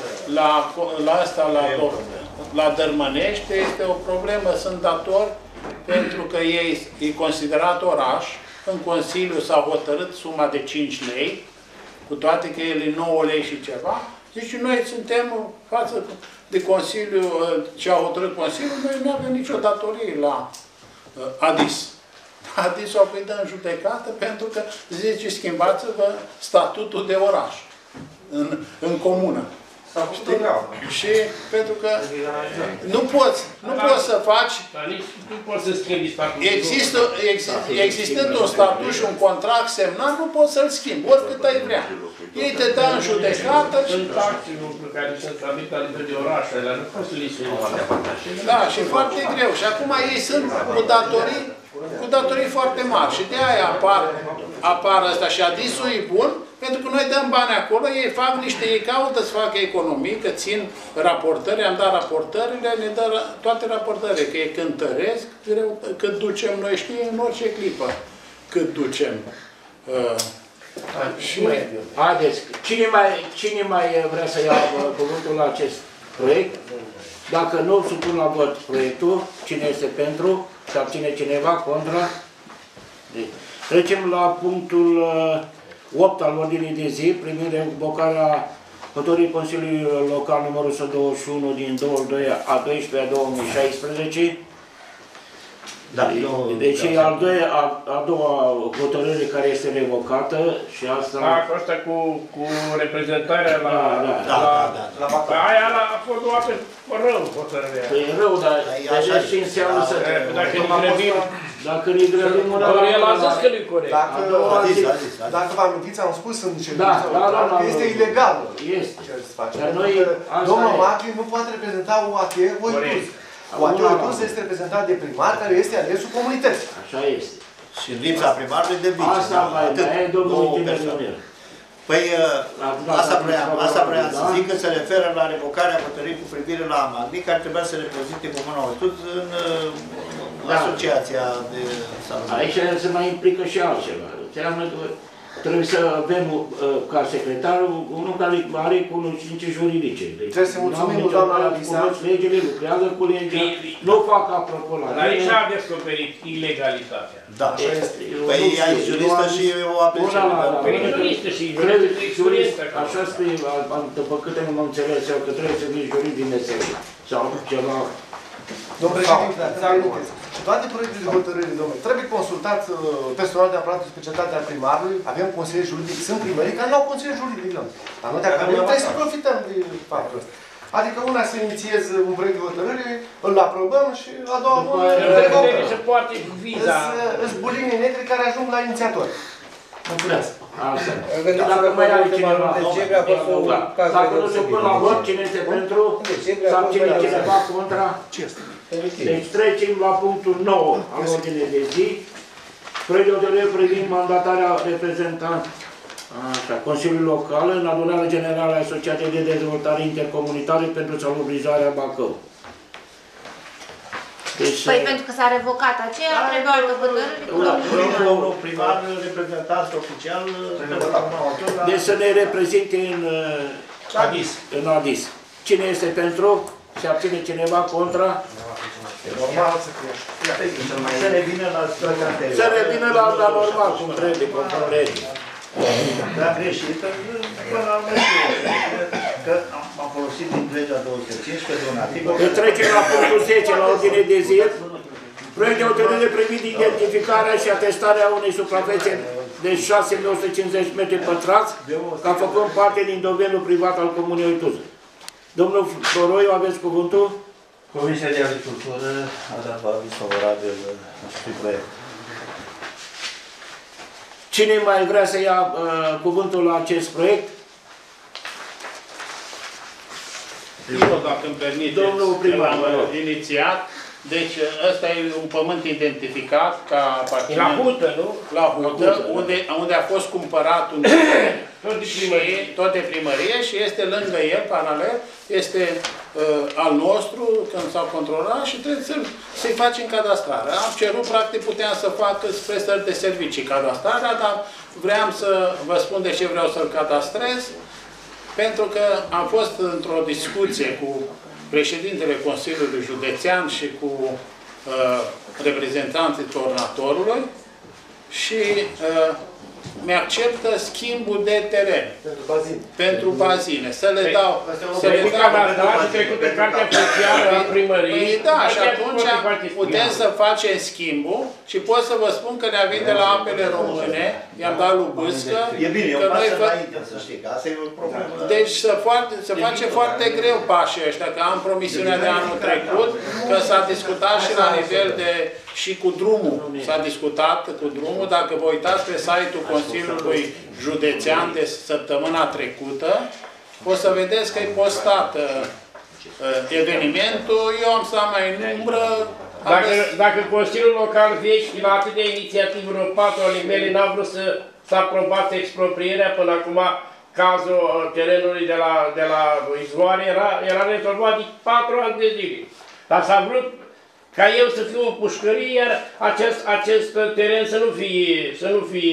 la Dărmânești, este o problemă, sunt dator, pentru că ei e considerat oraș, în Consiliu s-a hotărât suma de 5 lei, cu toate că el e 9 lei și ceva, deci noi suntem față de Consiliu, ce a hotărât Consiliul, noi nu avem nicio datorie la ADIS. ADIS o păi dă în judecată pentru că zice schimbați-vă statutul de oraș în comună. Și pentru că nu poți să faci, nu poți să schimbi statutul. Existând un statut și un contract semnat, nu poți să-l schimbi, oricât ai vrea. Ei te dă în judecată și... Sunt taxe care sunt stabilite la nivel de oraș, dar nu poți să le schimbi. Da, și foarte greu. Și acum ei sunt cu datorii foarte mari. Și de aia apar ăsta. Și ADIS-ul e bun, pentru că noi dăm bani acolo, ei caută să facă economii, că țin raportări, am dat raportările, ne dă toate raportările, că ei cântăresc, cât ducem, noi știm în orice clipă cât ducem Haideți, cine mai vrea să ia cuvântul la acest proiect? Dacă nu, supun la vot proiectul. Cine este pentru? Se abține cineva? Contra? Deci, trecem la punctul 8 al ordinii de zi, privind revocarea hotărârii Consiliului Local numărul 121 din 22/12/2016. Da, deci e a doua hotărâre care este revocată și asta... Asta cu reprezentarea la... Da. Aia a fost luată rău hotărârea. Păi e rău, dar ce înseamnă să... Dacă ne grăbim una la el a zis că nu-i corect. Dacă vă amintiți, am spus în ședință că este ilegal. Este. Dar noi, domnul Macri nu poate reprezenta UAT Oituz. UAT Oituz este reprezentat de primar care este alesul comunității. Așa este. Și în lipsa primarului de vice. Asta mai e domnul intervenir. Păi asta vreau să zic că se referă la revocarea hotărârii cu privire la Amagni, care trebuia să reprezinte Comuna Oituz în asociația de salariu. Aici se mai implică și altceva. Trebuie să avem ca secretar unul care are cunoștințe juridice. Deci, trebuie să mulțumim doamna Alisa. Cunosc legile, lucrează cu legea, nu fac apropo la legea. Aici a descoperit ilegalitatea. Da, așa este. Păi ea e juristă și o apreciază. Păi juristă și juristă. Așa scrie, după câte nu mă înțeles eu, că trebuie să fii jurist din meserie. Sau ceva... Domnul președinte, și toate proiectele de hotărâre, domnule, trebuie consultat personal de aparat de specialitate al primarului, avem consilier juridic, sunt primării care nu au consilier juridic, domnule. Dar noi dacă noi trebuie să profităm de faptul ăsta. Adică una să inițieze un proiect de hotărâre, îl aprobăm și a doua se poate viza. Îs bulinii negri care ajung la inițiator. Mulțumesc. Dacă mai are cineva, dacă nu se pun la vot, cine este pentru, sau cine cineva contra? Deci trecem la punctul 9 al ordinii de zi. Proiect de hotărâre privind mandatarea reprezentant Consiliului Local în adunarea generală a Asociației de Dezvoltare Intercomunitară pentru salubrizarea Bacău. Deci, păi pentru că s-a revocat aceea, trebuie altă hotărâre. Domnul primar, reprezentant oficial, deci să ne reprezinte în ADIS. Cine este pentru? Se abține cineva contra? Normal să fie. Să revină la situația anterioară. Să revină la normal, cum trebuie, conform legii. Dar greșit, până la urmă că am folosit din legea 215 de un articol. Trecem la punctul 10, la ordine de zi. Proiect de hotărâre privind identificarea și atestarea unei suprafețe de 6.150 metri pătrați, ca făcând parte din domeniul privat al Comunei Oituz. Domnul Floroiu, aveți cuvântul? Comisia de Agricultură a dat aviz favorabil acestui proiect. Cine mai vrea să ia cuvântul la acest proiect? Eu, dacă îmi permiteți, domnul primar, inițiat. Deci ăsta e un pământ identificat ca aparținând... La Hută, nu? La Hută, unde a fost cumpărat un tot de primărie și este lângă el, paralel, este al nostru, când s-au controlat și trebuie să-i facem cadastrarea. Am cerut, practic, puteam să fac prestări de servicii cadastrarea, dar vreau să vă spun de ce vreau să-l cadastrez, pentru că am fost într-o discuție cu președintele Consiliului Județean și cu reprezentanții tornatorului și mi-acceptă schimbul de teren. Pentru bazine. Să le dau... Să le dau și trecut de cartea oficială a primăriei. Da, și atunci putem să facem schimbul și pot să vă spun că ne-a venit de la Apele Române, i-am dat lui Bâscă. E bine, eu pasă înainte, să știi, că asta e o problemă. Deci se face foarte greu pașii ăștia, că am promisiunea de anul trecut, că s-a discutat și la nivel de... și cu drumul. S-a discutat cu drumul, dacă vă uitați pe site-ul Consiliului Județean de săptămâna trecută, o să vedeți că e postat evenimentul, eu am stat mai în umbră. Dacă Consiliul Local vechi, la atât de inițiativă, vreo 4 ale mele, n-a vrut să aprobați exproprierea, până acum cazul terenului de la Izvoare era rezolvat de 4 ani de zile. Dar s-a vrut ca eu să fiu o pușcărie, iar acest teren să nu fie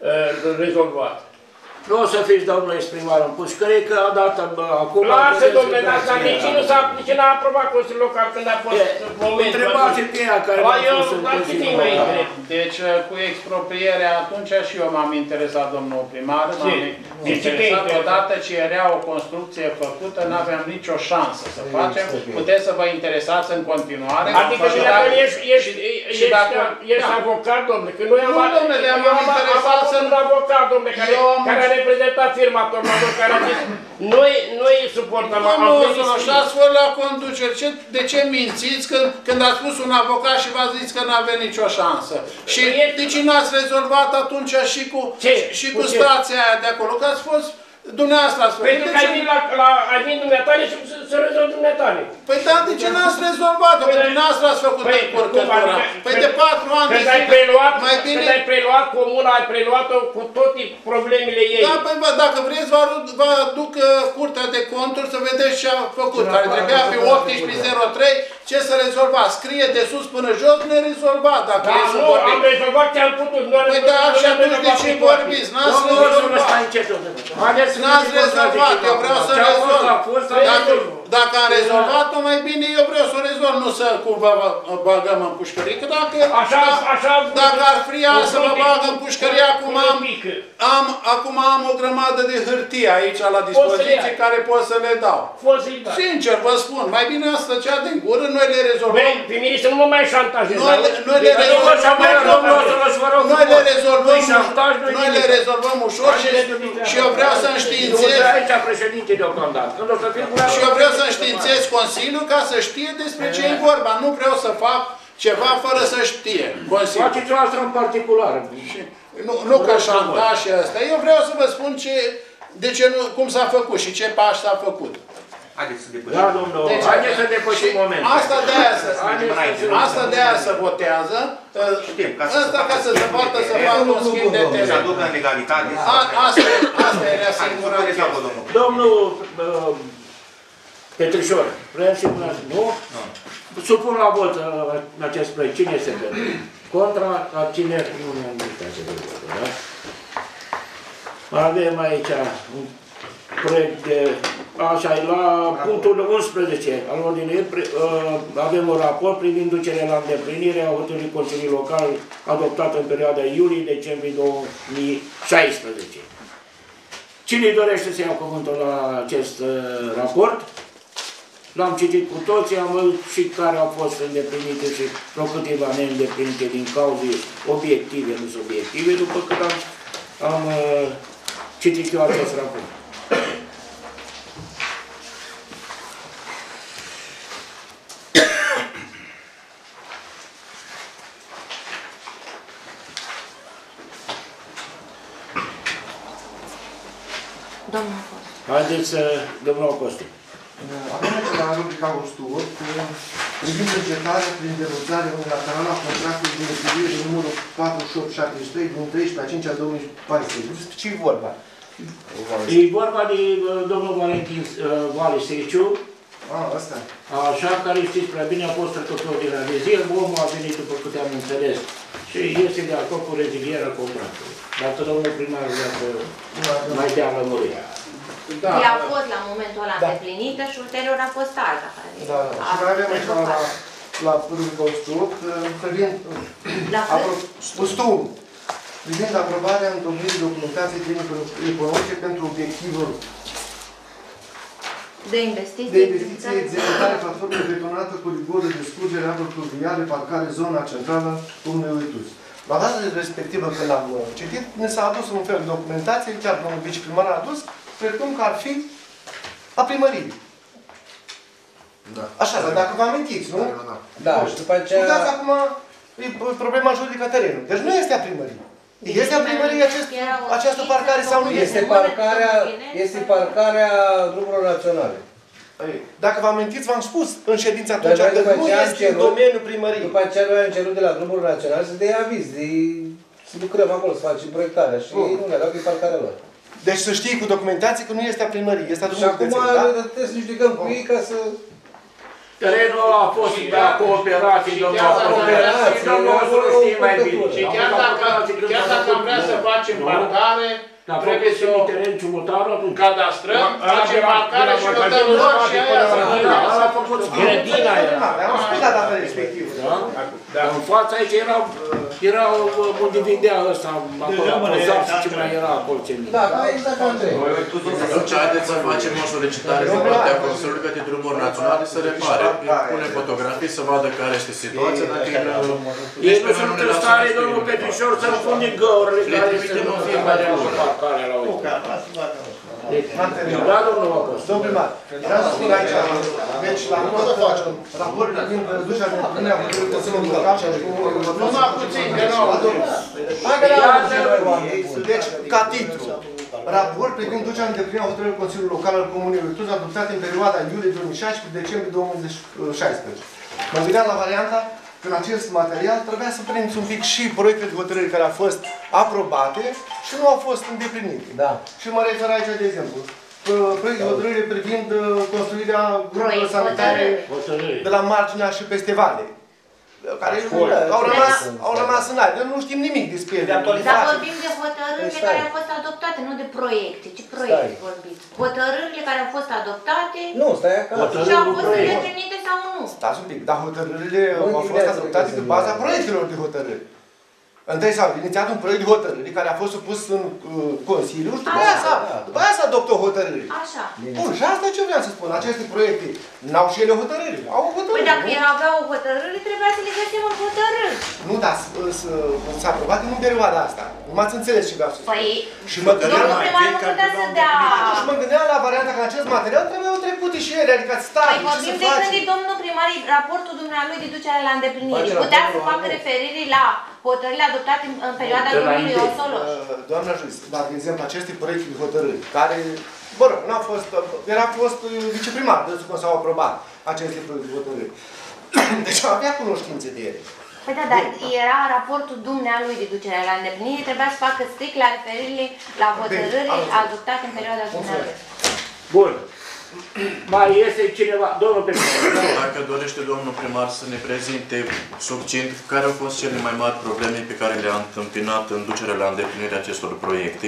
rezolvat. Nu o să fiți, domnule primar, în pușcărie, că a dat acum... Lasă, domnule, dar nici n-a aprobat Consiliul Local când a fost momentul. Întrebați pe ea care a fost în Consiliul Local. Deci, cu exproprierea, atunci și eu m-am interesat, domnul primar, m-am interesat odată ce era o construcție făcută, n-aveam nicio șansă să facem. Puteți să vă interesați în continuare. Adică ești avocat, domnule, că noi am avut un avocat, domnule, care a reprezentat firma Tornador, care a zis, noi suportăm... Domnul, lăsați fără la conducere. De ce mințiți când a spus un avocat și v-a zis că n avea nicio șansă? Și de ce n-ați rezolvat atunci și cu stația aia de acolo? Că ați fost... Dumneavoastră ați făcut. Pentru că ai venit dumneatale și să rezolvi dumneatale. Păi da, de ce n-ați rezolvat-o? Că dumneavoastră ați făcut încurcătura. Păi de 4 ani de zile, mai bine... Când ai preluat comuna, ai preluat-o cu toate problemele ei. Da, păi dacă vreți, vă aduc Curtea de Conturi să vedeți ce a făcut. Care trebuia pe 1803, ce să rezolva. Scrie de sus până jos, nerezolvat. Dacă e să vorbim. Am rezolvat ce am putut. Păi da, și atunci de ce vorbiți? N-ați rezolvat. N-ați rezolvat, eu vreau să rezolv. Dacă am rezolvat-o, mai bine eu vreau să o rezolv, nu să cumva băgăm în pușcărie. Că dacă ar vrea să mă bag în pușcărie, acum am o grămadă de hârtie aici la dispoziție care pot să le dau. Sincer vă spun, mai bine asta cea din gură, noi le rezolvăm. Pe mine să nu mă mai șantajez. Noi le rezolvăm ușor și eu vreau să înștiințez. Și eu vreau să înștiințez Consiliul ca să știe despre ce e vorba. Nu vreau să fac ceva fără să știe Consiliul. Faceți o asta în particular. Nu ca șantaj și ăsta. Eu vreau să vă spun cum s-a făcut și ce pași s-a făcut. Haideți să depășim. Da, domnul, haideți să depășim momentul. Asta de aia se votează. Asta ca să se poată să facă un schimb de teren. Să aducă în legalitate. Asta era singura chestie. Domnul Petrișor, vreau să spuneți, nu? Supun la vot acest proiect. Cine este pentru? Contra, abțineri, nu ne-am gândit de vot, da? Avem aici un proiect de... Așa, la punctul 11 al ordinei, avem un raport privind ducerea la îndeplinire a hotărârii Consiliului Local adoptată în perioada iulie-decembrie 2016. Cine dorește să ia cuvântul la acest raport? L-am citit cu toții, am văzut și care au fost îndeplinite și vreo câteva neîndeplinite din cauze obiective, nu subiective, după cât am citit eu acest raport. Haideți să... Domnul Costi. Avem la rubrica 108, privind bugetarea prin denunțare unilaterală a contractului de retribuire de numărul 4873 din 13/5/2014. Despre ce e vorba? E vorba de domnul Valentin Valeseciu. Asta. Așa, care știți prea bine, a fost trecut pe ordinea de zi, omul a venit după câte am înțeles și este de acord cu rezilierea contractului. Dacă domnul primar vrea să mai dea lămurire. Ea a fost la momentul ăla îndeplinită și ulterior a fost alta. Și mai avem aici la rubrica 108, privind 101, privind aprobarea întocmirii documentației tehnico-economice pentru obiectivul de investiție, executare platformă betonată cu rigoră de scurgere, apă pluviale, parcare, zona centrală, Comunei Uituz. La data respectivă, când am citit, ne s-a adus un fel de documentație, chiar domnul viceprimar a adus, precum că ar fi a primăriei. Da. Așa, dar dacă vă amintiți, nu? Da, și după aceea... Uitați acum, e problema juridică a terenului. Deci nu este a primăriei. Este a primăriei această parcare sau nu este? Este parcarea drumurilor naționale. Dacă vă amintiți, v-am spus în ședința atunci că nu este în domeniul primăriei. După aceea noi am cerut de la drumurile naționale să dea aviz, să lucrăm acolo, să facem proiectarea și nu ne-a dat pe parcarea lor. Deci să știi cu documentație că nu este a primăriei, este a drumului județean, da? Și acum trebuie să judecăm cu ei ca să... Terenul ăla a fost de cooperație, domnul, și domnul o să știe mai bine. Și chiar dacă am vrea să facem facem parcare, trebuie să o cadastrăm, facem parcare și o dăm lor și aia să grădina era. Am spus la data respectivă. În fața aici era unde vedea ăsta, acolo, pozat și ce mai era acolo. Da, exact ca întreg. Atunci haideți să facem o solicitare din partea Consiliului către Drumuri Naționale să repare. Pune fotografii să vadă care este situația, dacă ei nu sunt în stare, domnul Petrișor, să-mi pune găurile care să nu fie mai de lor. Da, domnul Apostol. Domnul primar, vreau să spun aici, deci la raport privind reducerea de plinea hotărârii Consiliului Local și a numai puțin, că nu deci, ca titlu, raport privind ducerea în deplinea hotărârii Consiliului Local al Comunei Uituz adoptat în perioada iulie 2016 decembrie 2016. Mă gândeam la varianta că în acest material trebuia să prindeți un pic și proiectele de hotărâri care au fost aprobate și nu au fost îndeplinite. Da. Și mă refer aici, de exemplu, proiect de hotărâre privind construirea grupurilor sanitare de la marginea și peste vale, care au rămas în aer. Nu știm nimic despre ele. Dar vorbim de hotărârile care au fost adoptate, nu de proiecte. Ce proiecte vorbiți? Hotărârile care au fost adoptate și au fost îndeplinite sau nu? Stați un pic, dar hotărârile au fost adoptate pe baza proiectelor de hotărâri. Întâi s-a inițiat un proiect de hotărâre care a fost supus în Consiliu și după aia s-a adoptat o hotărâre. Așa. Bun, și asta ce vreau să spun. Aceste proiecte n-au și ele hotărâre. Au o hotărâre. Păi dacă aveau o hotărâre, trebuia să le găsim în hotărâri. Nu, dar s-a aprobat în perioada asta. Nu m-ați înțeles ce vreau să spun. Păi, și mă gândeam, domnul primar nu putea să dea... Și mă gândeam la varianta că acest material trebuiau trecute și ele, adică stadiu, păi vorbim de când e domnul primar, raportul dumnealui de ducere la îndeplinire. Putea să facă referire la hotărârile adoptate în perioada domnului Osoloș. Doamna Juiz, dar de exemplu aceste proiecte de hotărâri, care, bă rog, n-au fost, era fost viceprimar, deci când s-au aprobat aceste proiecte de hotărâri. Deci avea cunoștințe de ele. Păi da, dar era raportul dumnealui de ducere la îndeplinire, trebuia să facă strict la referirile la hotărâri adoptate în perioada dumnealui. Bun. Mai este cineva, domnul primar. Dacă dorește domnul primar să ne prezinte succint care au fost cele mai mari probleme pe care le-a întâmpinat în ducerea la îndeplinirea acestor proiecte.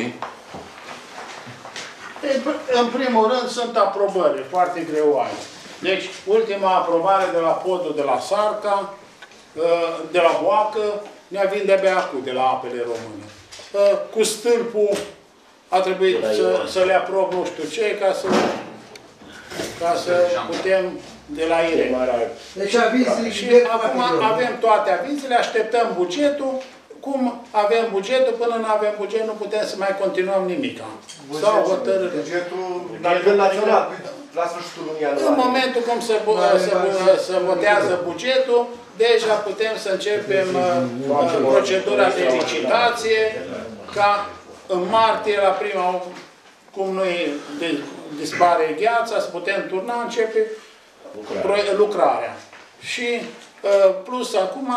În primul rând sunt aprobări foarte greoaie. Deci, ultima aprobare de la podul de la Sarca, de la Boacă, ne-a venit de-abia acum, de la Apele Române. Cu stâlpul a trebuit să le aprob nu știu ce, ca să putem de la ele. Deci avizii și acum avem toate avizile, așteptăm bugetul. Cum avem bugetul, până nu avem buget, nu putem să mai continuăm nimic. Sau hotărâri. Bugetul la nivel național, la sfârșitul lunii ianuarie. În momentul cum se votează bugetul, deja putem să începem procedura de licitație, ca în martie, la prima, cum nu dispare gheața, să putem turna, începe lucrarea. Și plus acum,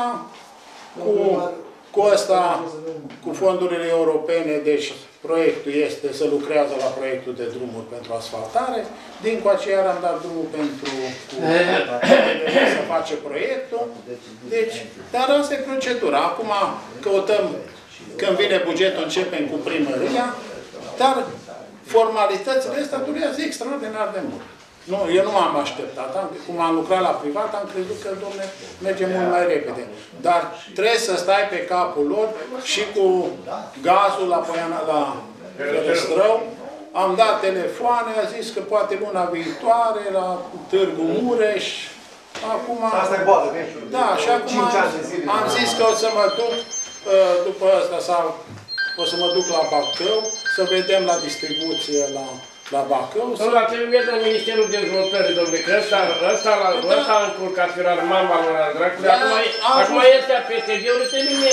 cu asta, cu fondurile europene, deci proiectul este să lucrează la proiectul de drumuri pentru asfaltare. Din cu aceea am dat drumul pentru să face proiectul. Deci, dar asta e procedura. Acum căutăm, când vine bugetul, începem cu primăria, dar formalitățile astea durează extraordinar de mult. Nu, eu nu m-am așteptat. Cum am lucrat la privat, am crezut că, dom'le, merge mult mai repede. Dar trebuie să stai pe capul lor și cu gazul la Răstrău. Am dat telefoane, a zis că poate luna viitoare, la Târgu Mureș. Acum... Asta e boală, da, și acum am zis că o să mă duc, după asta, o să mă duc la Bacău, să vedem la distribuție la Bacău. La trebuie de la Ministerul Dezvoltării, domnule, că ăsta a încurcat că era mama la dracului, acum este a PSD-ului, te nimeni.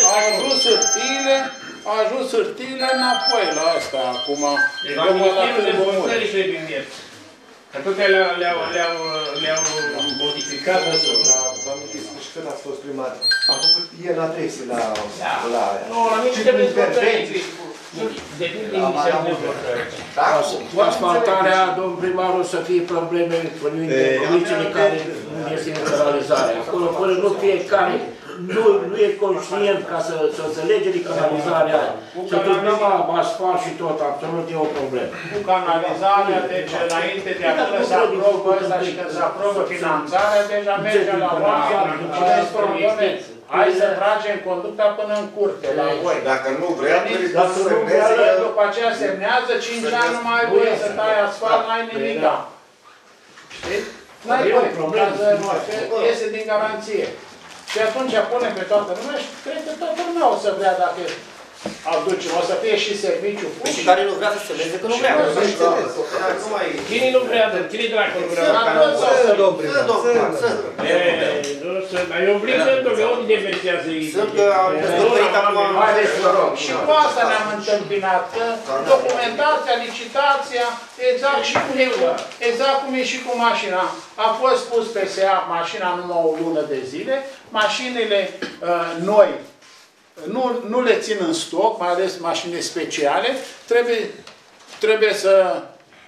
A ajuns hârtiile înapoi la asta, acum. La Ministerul Dezvoltării trebuie mers. Că toate le-au modificat. Și când ați fost primar, am făcut el adrese la... Nu, la Ministerul Dezvoltării. Depinde de Ministerul Dezvoltării. Cu asfaltarea, domnul primar, o să fie probleme cu ulicile care nu este în realizare. Acolo, până nu fiecare nu e conștient ca să înțelege de canalizarea aia. Să turnăm asfalt și tot, absolut e o problemă. Cu canalizarea, deci înainte de acolo se aprobă ăsta și când se aprobă finanțarea, deja merge la oameni. Hai să tragem conducta până în curte, la voi. Dacă nu vrea, după aceea semnează, 5 ani nu mai ai voie să tai asfalt, n-ai nimic. Știi? N-ai voie, iese din garanție. Și atunci pune pe toată lumea și cred că toată lumea o să vrea dacă aducem, o să fie și serviciu public. Și care nu vrea să semneze, că nu vrea. Cine nu vrea, cine dracu nu vrea? Dar eu vrem pentru că unde demersează ei. Sunt că am descoperit acum... Și cu asta ne-am întâmpinat, că documentația, licitația, exact cum e și cu mașina. A fost pus pe SEA mașina numai o lună de zile, mașinile noi nu le țin în stoc, mai ales mașini speciale, trebuie să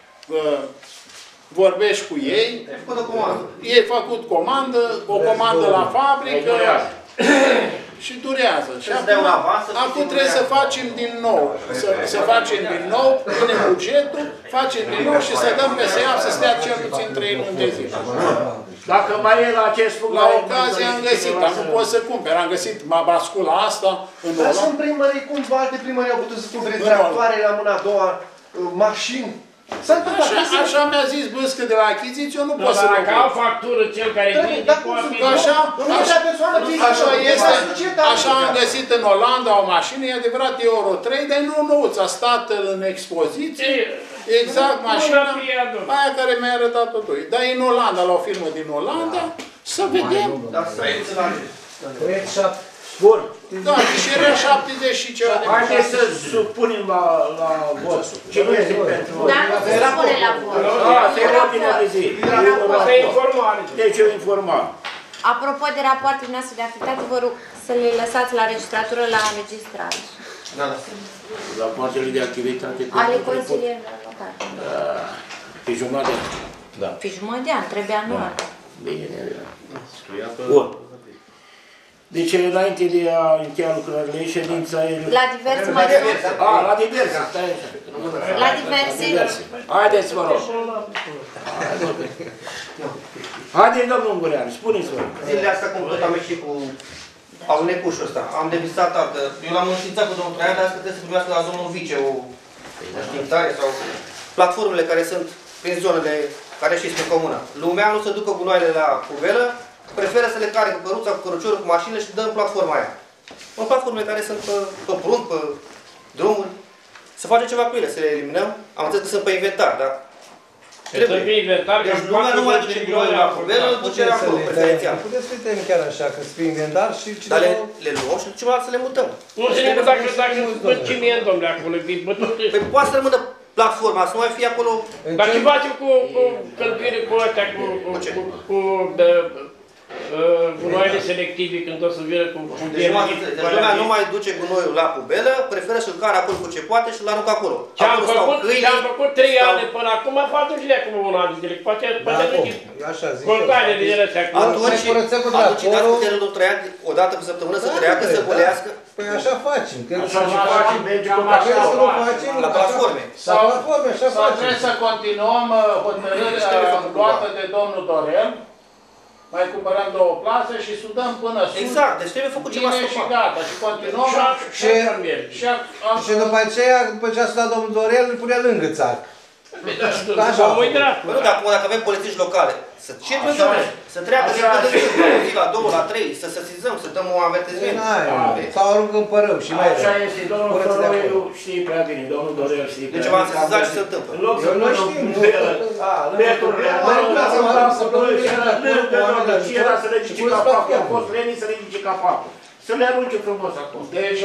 vorbești cu ei. E făcut comandă, o comandă la fabrică și durează. Și acum trebuie să facem din nou. Să facem din nou, punem bugetul, facem din nou și să dăm pe SEA să stea cel puțin 3 luni de zile. Dacă mai e la acest punct... La ocazie am găsit, dar nu pot să cumperi. Am găsit bascula asta în Dar sunt primării, cum alte primării au putut să cumpere tractoare la mâna a doua, mașini? Așa mi-a zis Bâscă de la achiziție, eu nu pot să le Dacă au factură cel care vinde, așa este, așa am găsit în Olanda o mașină, e adevărat Euro 3, dar nu nouță, a stat în expoziție, exact mașina aia care mi-a arătat-o tu. Dar e în Olanda, la o firmă din Olanda, să vedem. Bun. Da, și era 70 și ceva de haideți să supunem la vot. Cine este pentru vot? Dar nu se supune la vot. Se e ordinea de zi. Asta e informare. Deci e o informare. Apropo de rapoartele noastre de activitate, vă rog să le lăsați la registratură la înregistrare. Rapoartele de activitate ale consilierilor locale. Pe jumătate. Da. Pe jumătate de an, trebuie anual. Bine. Bun. Deci, înainte de a încheia lucrările, ședința e... La diverse mai sus. La diverse, stai așa. La diverse. Haideți, vă rog. Haideți, domnul Ungureanu, spuneți-vă. Zilele astea, cum tot am ieșit cu alunecușul ăsta, am devisat altă. Eu l-am înștiințat cu domnul Traian, dar asta trebuie să primească la domnul Vice o înștiințare sau platformele care sunt prin zonele care știți pe comună. Lumea nu se ducă gunoaiele la cuvelă, preferă să le care cu căruța, cu căruciorul, cu mașinile și dă în platforma aia. În platformele care sunt pe prunc, pe drumuri, să facem ceva cu ele, să le eliminăm. Am înțeles că sunt pe inventar, dar trebuie. Deci lumea nu mai duce gunoiul la cuvelă, îl duce acolo, preferențial. Puteți să fie chiar așa, că să fie inventar și... Dar le luăm și ducem să le mutăm. Nu se le mutăm, dacă sunt ciment, domnule, acolo, Păi poate să rămână platforma, să nu mai fie acolo... Dar ce facem cu călduire, cu ăștia, cu gunoaiele selective, când o să vină cu... Deci lumea nu mai duce gunoiul la pubelă, preferă să-l care acolo cu ce poate și-l aruncă acolo. Ce-am făcut 3 ani până acum, fac și de acum un an de zile. Poate duce containele din astea. Atunci, dați puterea lui Traian, o dată pe săptămână, să treacă, să golească. Păi așa facem. Așa facem, mergem la platforme. Sau trebuie să continuăm hotărârea luată de domnul Dorel. Mai cumpărăm 2 plase și sudăm până sus. Exact, deci trebuie făcut ceva și gata. Și continuăm și după aceea, după ce a sudat domnul Dorel, îl punea lângă țară. Așa. Nu, dacă avem polițiști locale, să circule, să treacă de zi la 2, la 3, să sesizăm, să dăm un avertizment. Sau aruncăm pe rău și mai așa este, domnul Soroiu știe prea bine, domnul Dorel știe prea bine. Deci v-am sesizat și se întâmplă. Eu nu știu. Și era să ridice capacul, a fost Lenin să ridice capacul. Să le arunce frumos acum.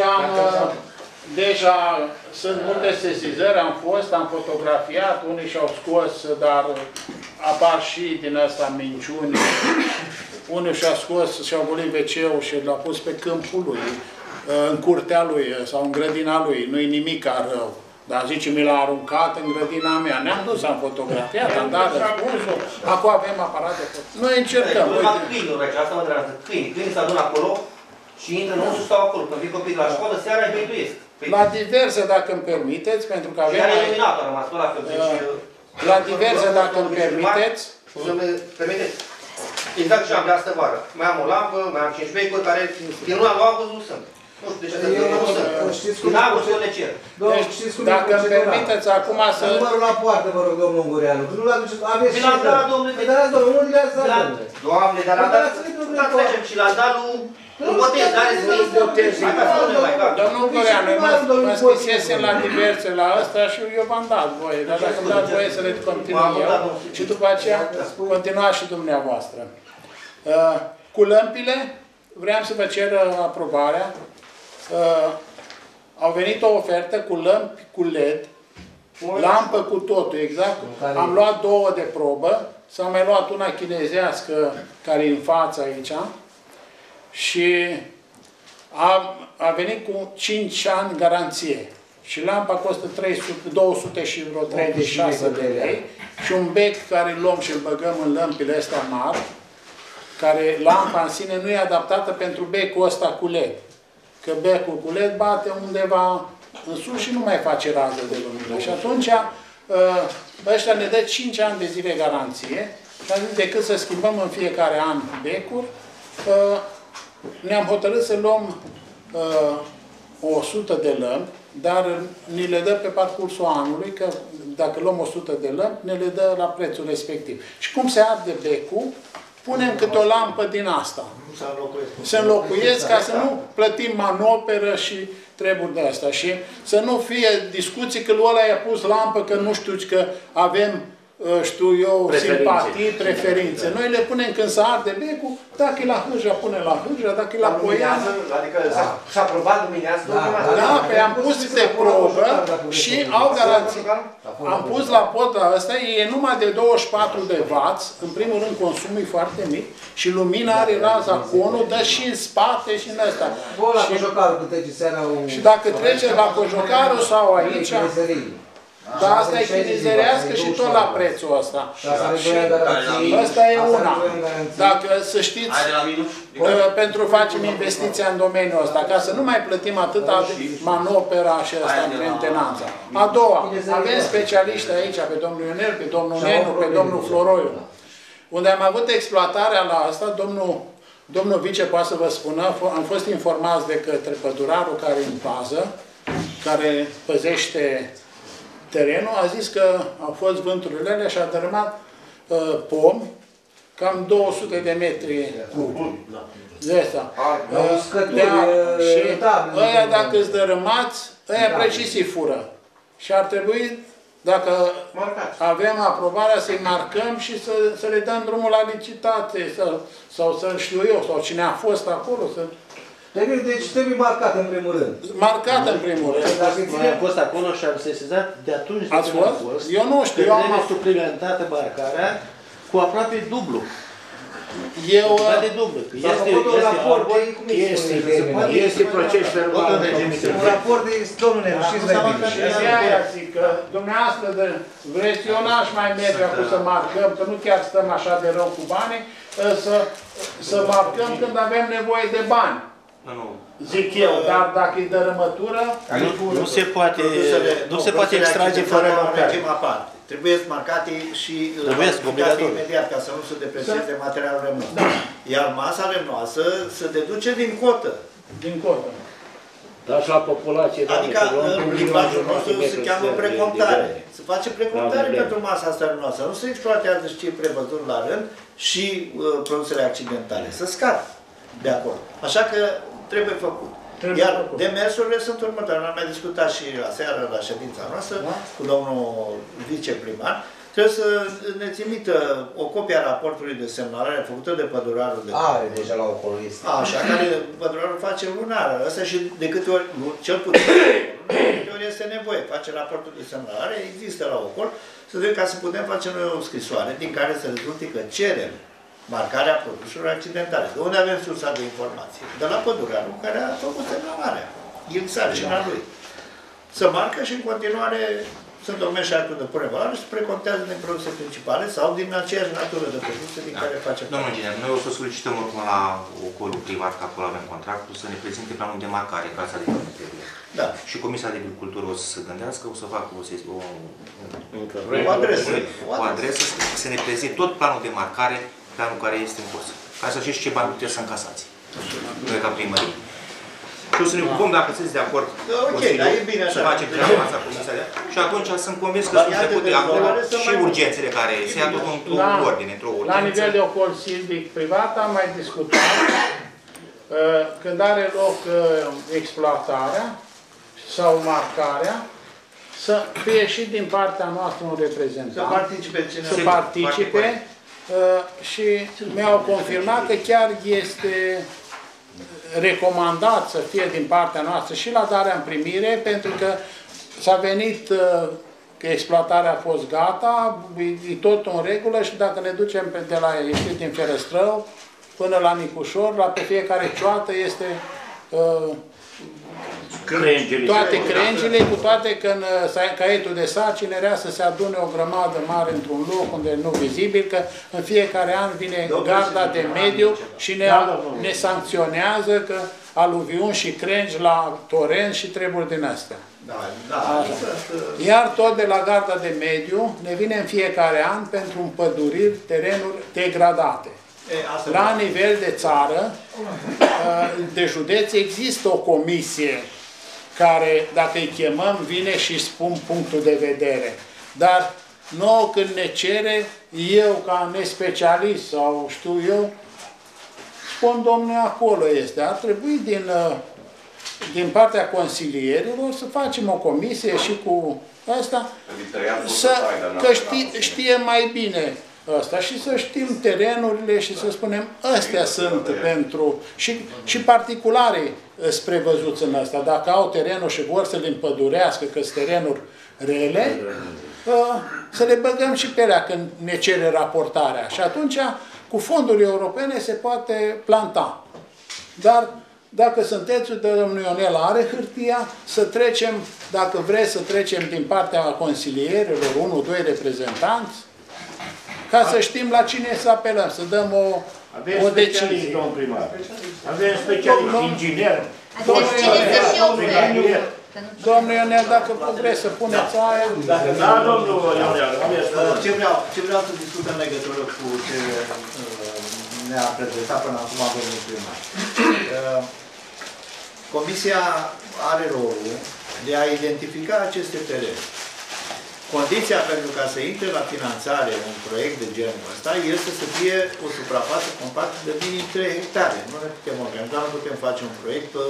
Deja sunt multe sesizări, am fotografiat, unii și-au scos, dar apar și din asta minciuni. Unii și-au scos, și-au golit WC-ul și l-a pus pe câmpul lui, în curtea lui sau în grădina lui. Nu-i nimic rău. Dar zice, mi l-a aruncat în grădina mea. Ne-am dus, am fotografiat, am dat răspunsul. Acum avem aparate. Noi încercăm. Câinii, asta mă deranjează. Câinii se adună acolo, și intră înăuntru, stau acolo. Când vin copiii la școală, seara îi găituiesc. La diverse, dacă îmi permiteți, pentru că avem... Și are iluminat, a rămas tot la fel. La diverse, dacă îmi permiteți... Să-mi permiteți. Exact ce am de astă vară. Mai am o lampă, mai am 5 becuri care din luna la august nu sunt. Nu știu de ce nu sunt. Din august eu le cer. Deci, dacă îmi permiteți acum să... Numărul la poartă, vă rog, domnul Ungureanu. Că nu l-aduceți, aveți și... Da, domnule. Unde le-ați dat, domnule? Doamne, dar la dat... Da, trecem și la dalul... Nu botez, dar domnul Ungureanu, mă scrisesem la diverse la ăsta și eu v-am dat voie. Dar dacă îmi dați voie să le continui eu și după aceea continuați și dumneavoastră. Cu lămpile, vreau să vă cer aprobarea. Au venit o ofertă cu lămpi cu LED, lampă cu totul, exact. Am luat 2 de probă, s-a mai luat una chinezească care e în față aici și a venit cu 5 ani garanție. Și lampa costă 200 și vreo 36 de lei și un bec care îl luăm și îl băgăm în lămpile astea mari, care lampa în sine nu e adaptată pentru becul ăsta cu LED. Că becul cu LED bate undeva în sus și nu mai face rază de lumină. Și atunci ăștia ne dă 5 ani de zile garanție și decât să schimbăm în fiecare an becuri, ne-am hotărât să luăm 100 de lămpi, dar ni le dă pe parcursul anului, că dacă luăm 100 de lămpi, ne le dă la prețul respectiv. Și cum se arde becul, punem câte o lampă din asta. Să înlocuiesc ca să nu plătim manoperă și treburi de astea. Și să nu fie discuții că ăla i-a pus lampă, că nu știu, că avem, știu eu, simpatii, preferințe. Noi le punem când se arde becul, dacă e la hârja, pune la hârja, dacă e la poiană. Adică s-a probat luminează? Da, pe am pus de probă și au garanție. Am pus la podul ăsta, e numai de 24 de W, în primul rând consumul e foarte mic și lumina are raza conul, dă și în spate și în ăsta. Și dacă trece la cojocarul sau aici, dar asta e chinezerească și tot la prețul ăsta. Ăsta e una. Dacă să știți, pentru facem investiția în domeniul ăsta, ca să nu mai plătim atâta manopera și ăsta în mentenanța. A doua, avem specialiști aici, pe domnul Ionel, pe domnul Nenu, pe domnul Floroiu. Unde am avut exploatarea la asta, domnul vice poate să vă spună, am fost informați de către pădurarul care e în pază, care păzește terenul, a zis că au fost vânturile alea și a dărâmat pomi, cam 200 de metri de asta. Și ăia, dacă îți dărâmați, ăia precis îi fură. Și ar trebui, dacă avem aprobarea, să-i marcăm și să le dăm drumul la licitație, sau să știu eu, sau cine a fost acolo, să... Deci trebuie marcat în primul rând. Marcat în primul rând. Noi am fost acolo și am sesizat de atunci de când am fost. Eu nu știu. Eu am suplimentată marcarea cu aproape dublu. De dublu. Este proces verbal. Un raport de domnule, știți mai bine. Și aia zic că dumneavoastră vreți, eu n-aș mai merge acum să marcăm, că nu chiar stăm așa de rău cu banii, să marcăm când avem nevoie de bani. Zic eu, dar dacă e dărâmătură... Nu se poate extrage fără marcare. Trebuie marcate și imediat ca să nu se deprecieze materialul remnos. Iar masa remnoasă se deduce din cotă. Din cotă. Dar și la populație... Adică în limbajul nostru se cheamă precontare. Se face precontare pentru masa asta remnoasă. Nu se exploatează ce e prevăzut la rând și produsele accidentale. Să scad de acolo. Așa că trebuie făcut. Iar demersurile sunt următoare. Am mai discutat și aseară la ședința noastră cu domnul viceprimar. Trebuie să ne trimită o copie a raportului de semnalare făcută de pădurarul de... Are deja la ocolist. Așa, care pădurarul face lunar. Asta și de câte ori, cel puțin, de câte ori este nevoie. Face raportul de semnalare, există la ocol, să vedem ca să putem face noi o scrisoare din care să rezulte că cerem marcarea produselor accidentale. De unde avem sursa de informație? De la pădurarul care a făcut semnalarea. El sarcina lui. Să marcă și în continuare sunt domenii și actul de punere în valoare și se precontează din produse principale sau din aceeași natură de produse din care facem. Domnul inginer, noi o să solicităm oricum la ocolul privat, că acolo avem contractul, să ne prezinte planul de marcare, ca să adică trebuie. Da. Și Comisia de Agricultură o să se gândească, o să facă o adresă. O adresă, să ne prezinte tot planul de marcare, planul care este în curs. Ca să știți ce bani puteți să încasați. Noi ca primărie. Și o să ne ocupăm, dacă sunteți de acord, ok, dar e bine așa. Să facem treaba asta, Comisia de. Și atunci sunt convins că sunt făcute acolo și urgențele care se ia tot într-o ordine, într-o urgență. La nivel de ocol silvic privat am mai discutat când are loc exploatarea sau marcarea, să fie și din partea noastră un reprezentant. Să participe cineva. Să participe și mi-au confirmat că chiar este recomandat să fie din partea noastră și la darea în primire, pentru că s-a venit că exploatarea a fost gata, e tot în regulă și dacă ne ducem de la ieșit din Ferăstrău până la Nicușor, la pe fiecare cioată este toate crengile, cu toate că în caietul de sarcini era să se adune o grămadă mare într-un loc unde nu vizibil, că în fiecare an vine garda de mediu și ne sancționează că aluviuni și crengi la torent și treburi din astea. Iar tot de la garda de mediu ne vine în fiecare an pentru împăduriri terenuri degradate. La nivel de țară, de județ, există o comisie care, dacă îi chemăm, vine și spun punctul de vedere. Dar nouă când ne cere, eu ca nespecialist sau știu eu, spun, domnule, acolo este. Ar trebui din partea consilierilor să facem o comisie și cu asta, că știe mai bine asta și să știm terenurile și să spunem, astea sunt pentru... Și particularii sunt prevăzuți în asta. Dacă au terenul și vor să le împădurească, că sunt terenuri rele, să le băgăm și pe alea când ne cere raportarea. Și atunci, cu fonduri europene, se poate planta. Dar dacă sunteți, domnul Ionel are hârtia, să trecem, dacă vreți să trecem din partea consilierilor, 1-2 reprezentanți, ca să știm la cine să apelăm, să dăm o decizie. Domnul primar. Avem specialiști, inginer. Domnul Ionel, dacă vreți să puneți aia... Da, domnul Ionel. Ce vreau să discut în legătură cu ce ne-a prezentat până acum domnul primar. Comisia are rolul de a identifica aceste terene. Condiția pentru ca să intre la finanțare un proiect de genul ăsta este să fie o suprafață compactă de minim 3 hectare. Nu ne putem organiza, nu putem face un proiect pe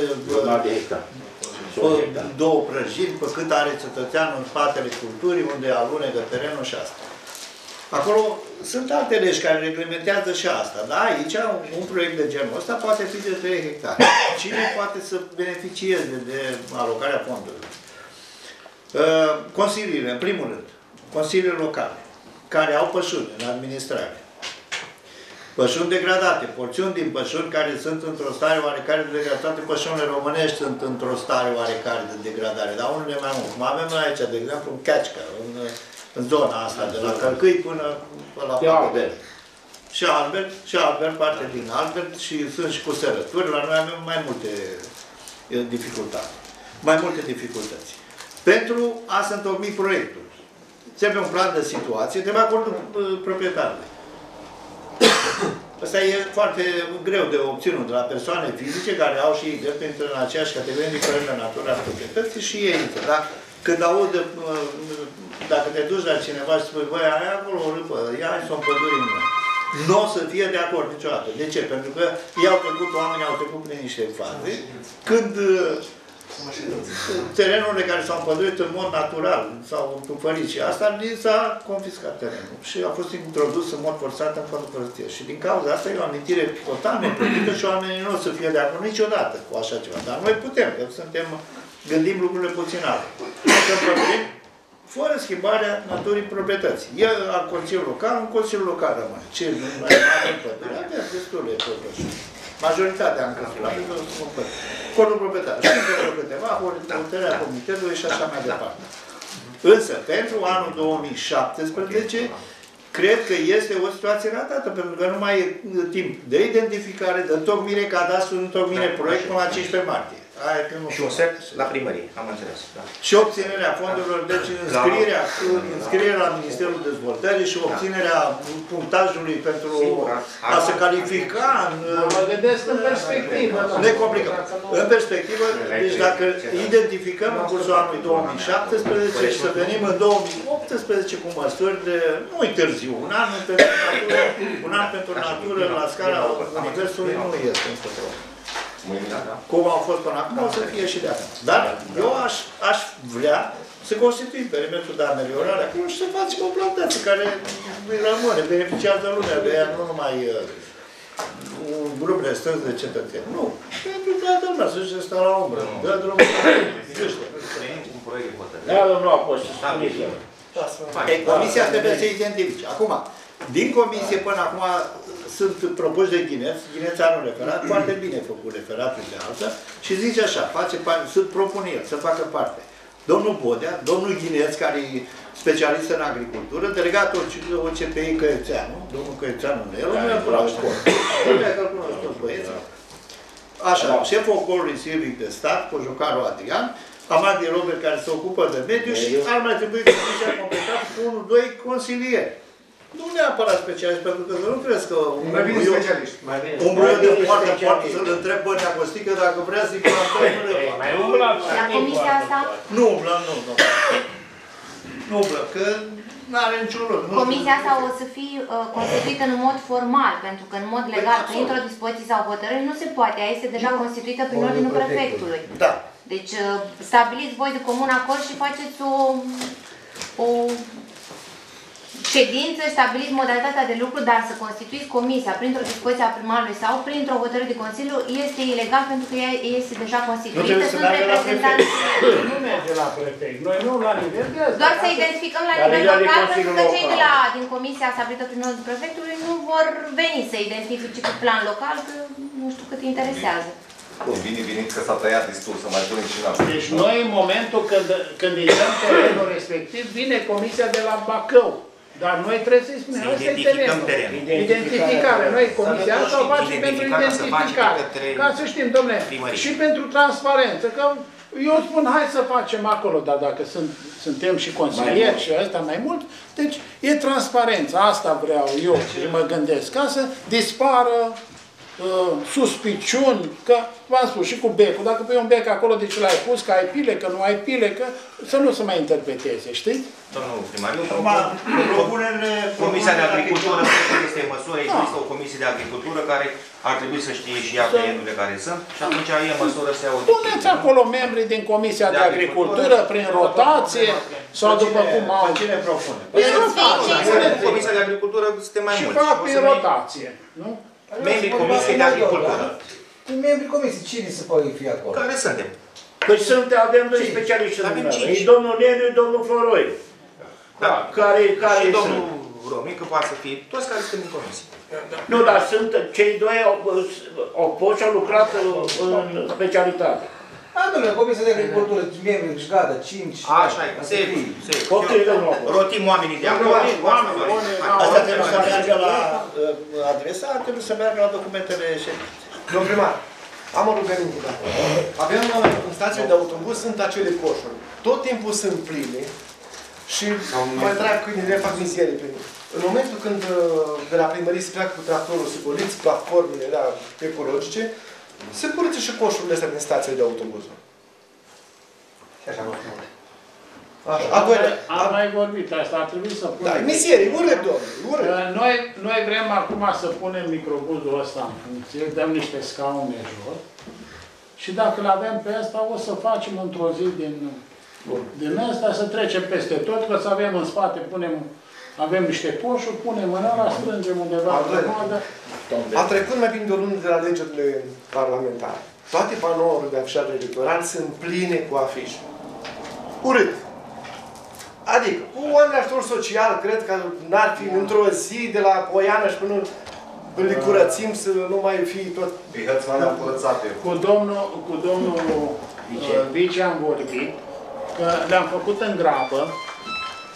2 prăjiri, pe cât are cetățeanul în spatele culturii, unde alunecă terenul și asta. Acolo sunt alte legi care reglementează și asta, dar aici un proiect de genul ăsta poate fi de 3 hectare. Cine poate să beneficieze de alocarea fondurilor? Consiliile, în primul rând, consiliile locale, care au pășuni în administrare. Pășuni degradate, porțiuni din pășuni care sunt într-o stare oarecare de degradare. Toate pășunile românești sunt într-o stare oarecare de degradare, dar unele mai mult. Cum avem noi aici, de exemplu, în Cacica, în zona asta, de la Călcâi până la Albert. Și Albert, parte din Albert, și sunt și cu sărături. La noi avem mai multe dificultăți. Pentru a se întocmi proiectul, trebuie un plan de situație, trebuie acordul proprietarului. Asta e foarte greu de obținut de la persoane fizice care au și ei drept pentru în aceeași categorie, indiferent de natura proprietății, și ei intră. Dar când aud, dacă te duci la cineva și spui, băi, ai acolo o râpă, ia și o pădure în noi. Nu o să fie de acord niciodată. De ce? Pentru că oamenii au trecut prin niște faze, când terenurile care s-au împădurit în mod natural s-au întufărit și asta, li s-a confiscat terenul și a fost introdus în mod forțat în fondul forestier. Și din cauza asta e o amintire total neplătită și oamenii nu o să fie de acord niciodată cu așa ceva. Dar noi putem, că gândim lucrurile puțin alte. Să pădurim fără schimbarea naturii proprietății. E al Consiliului Local, un Consiliu Local rămâne. Ce nu mai avem pădure? Avem destul de pădure. Majoritatea în cazul la pentru să codul proprietar. Și pentru câteva, hotărârea comitetului și așa mai departe. Însă, pentru anul 2017, cred că este o situație ratată, pentru că nu mai e timp de identificare, de întocmire, cadastru, întocmire, proiect până la 15 martie. Aia că nu și un set la primărie, am înțeles. Da. Și obținerea fondurilor, deci înscrierea la Ministerul Dezvoltării și obținerea punctajului pentru a se califica mă gândesc în perspectivă. Ne complicăm. În perspectivă, deci dacă identificăm în cursul anului 2017 și să venim în 2018 cu măsuri de, nu-i târziu, un an pentru natură la scara Universului nu este încă problema. Cum au fost până acum, o să fie și de acum. Dar eu aș vrea să constituim perimetrul de ameliorare acolo și să facem o plantație care rămâne, beneficiază lumea de ea, nu numai un grup restrâns de cetățeni. Nu. Pentru toată lumea să stă la umbră. Dă drumul. Da, domnul Apostol. Comisia trebuie să identifice. Acum, din comisie până acum sunt propuși de Ghineț anul referat, foarte bine făcut referatul de altă și zice așa, sunt propuneri să facă parte domnul Bodea, domnul Ghineț, care e specialist în agricultură, delegatul OCPI Căiețeanu, domnul Căiețeanu, el nu e la școală. Așa, șeful ocolului civic de stat, Cojocaru Adrian, Amadi Robert, care se ocupă de mediu și ar mai trebui să completat cu 1-2 consilieri. Nu neapărat specialiști, pentru că nu crezi că un buio de poartă să-l întreb pe Neacostică dacă vrea să-i plantăm. La comisia asta? Nu umblăm, nu. Nu umblăm, că n-are niciun loc. Comisia asta o să fie constituită în mod formal, pentru că în mod legal, printr-o dispoziție sau hotărâre, nu se poate. Ea este deja constituită prin ordinul prefectului. Da. Deci stabiliți voi de comun acord și faceți o ședință, stabiliți modalitatea de lucru, dar să constituiți comisia printr-o dispoziție a primarului sau printr-o hotărâre de Consiliu este ilegal pentru că ea este deja constituită, sunt reprezentanți. Nu merge la prefect, noi nu la nivel de asta. Doar să identificăm la nivel local, pentru că cei din comisia stabilită prin ordinul prefectului nu vor veni să identifice pe plan local, că nu știu cât interesează. Bine, că s-a tăiat destul, să mai punem și la. Deci noi, în momentul când îi dăm terenul respectiv, vine comisia de la Bacău. Dar noi trebuie să-i spunem, ăsta e terenul. Identificare. Noi comisia asta o facem pentru identificare. Ca să știm, dom'le, și pentru transparență. Că eu spun, hai să facem acolo, dar dacă suntem și consilieri și ăsta mai mult, deci e transparență. Asta vreau eu și mă gândesc. Ca să dispară suspiciuni, că v-am spus și cu becul, dacă pui un bec acolo, de ce l-ai pus, că ai pile, că nu ai pile, că să nu se mai interpreteze, știți? Domnul primar, eu propun Comisia de Agricultură, este măsură, există o comisie de agricultură care ar trebui să știe și ea terenurile care sunt și atunci e măsură să ia o decizie. Puneți acolo membrii din Comisia de Agricultură, prin rotație, sau după cum au... Cine propune? Prin rotație. Comisia de Agricultură suntem mai mulți. Și fac prin rotație, nu? Membrii Comisiei de Agricultură. Membrii Comisiei, cine se poate fi acolo? Care suntem? Păi avem doi specialiști în dumneavoastră. E domnul Neniu și domnul Floroi. Da. Care și domnul Romică poate să fie toți care suntem în comisie. Nu, dar sunt cei doi au fost și au lucrat în specialitate. Domnule, Comisia de Agricultură, membri, și gata, 5. Așa e, se rotim oamenii de acolo. Asta trebuie să meargă la adresa, trebuie să meargă la documentele ședințe. Domnul primar, am o rugăminte. Avem în stațiile de autobuz, sunt acele coșuri. Tot timpul sunt pline și mai trag câinile, fac mizerii pline. În momentul când de la primărie se pleacă cu tractorul, se goliți platformele ecologice, se curăță și coșurile astea din stațiile de autobuz. Și așa nu spune. Am mai vorbit asta, ar trebui să punem. Da, mizerii, urât, domnule, Noi vrem acum să punem microbuzul ăsta în funcție, dăm niște scaune jos și dacă îl avem pe ăsta, o să facem într-o zi din ăsta, să trecem peste tot, că să avem în spate, avem niște coșuri, punem în ăla, strângem undeva pe coadă. A trecut mai bine de o lună de la legerile parlamentare. Toate panourile de afișare electoral sunt pline cu afișe. Urât. Adică, cu un ajutor social, cred că n-ar fi într-o zi de la Poiană și până îl curățim să nu mai fie tot... Cu domnul Vice am vorbit, că le-am făcut în grabă,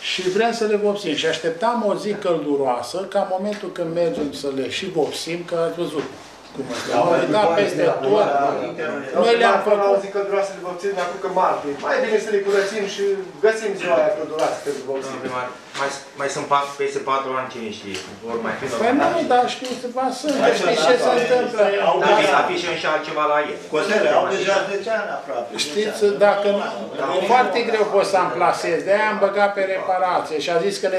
și vrem să le vopsim. Și așteptam o zi călduroasă, ca în momentul când mergem să le și vopsim, că ați văzut cum ăsta. Da, peste tot. Noi le-am făcut. O zi călduroasă le vopsim, ne apucă martie. Mai bine să le curățim și găsim ziua aia călduroasă pentru vopsim. Mai sunt peste 4 ani, cine știe. Vor mai fi Păi nu, dar știți ceva, știți ce se întâmplă. Dar afișăm și altceva la el. Costele, au deja 10 ani aproape. Știți, dacă foarte greu poți să amplasezi, de-aia am băgat pe reparație și a zis că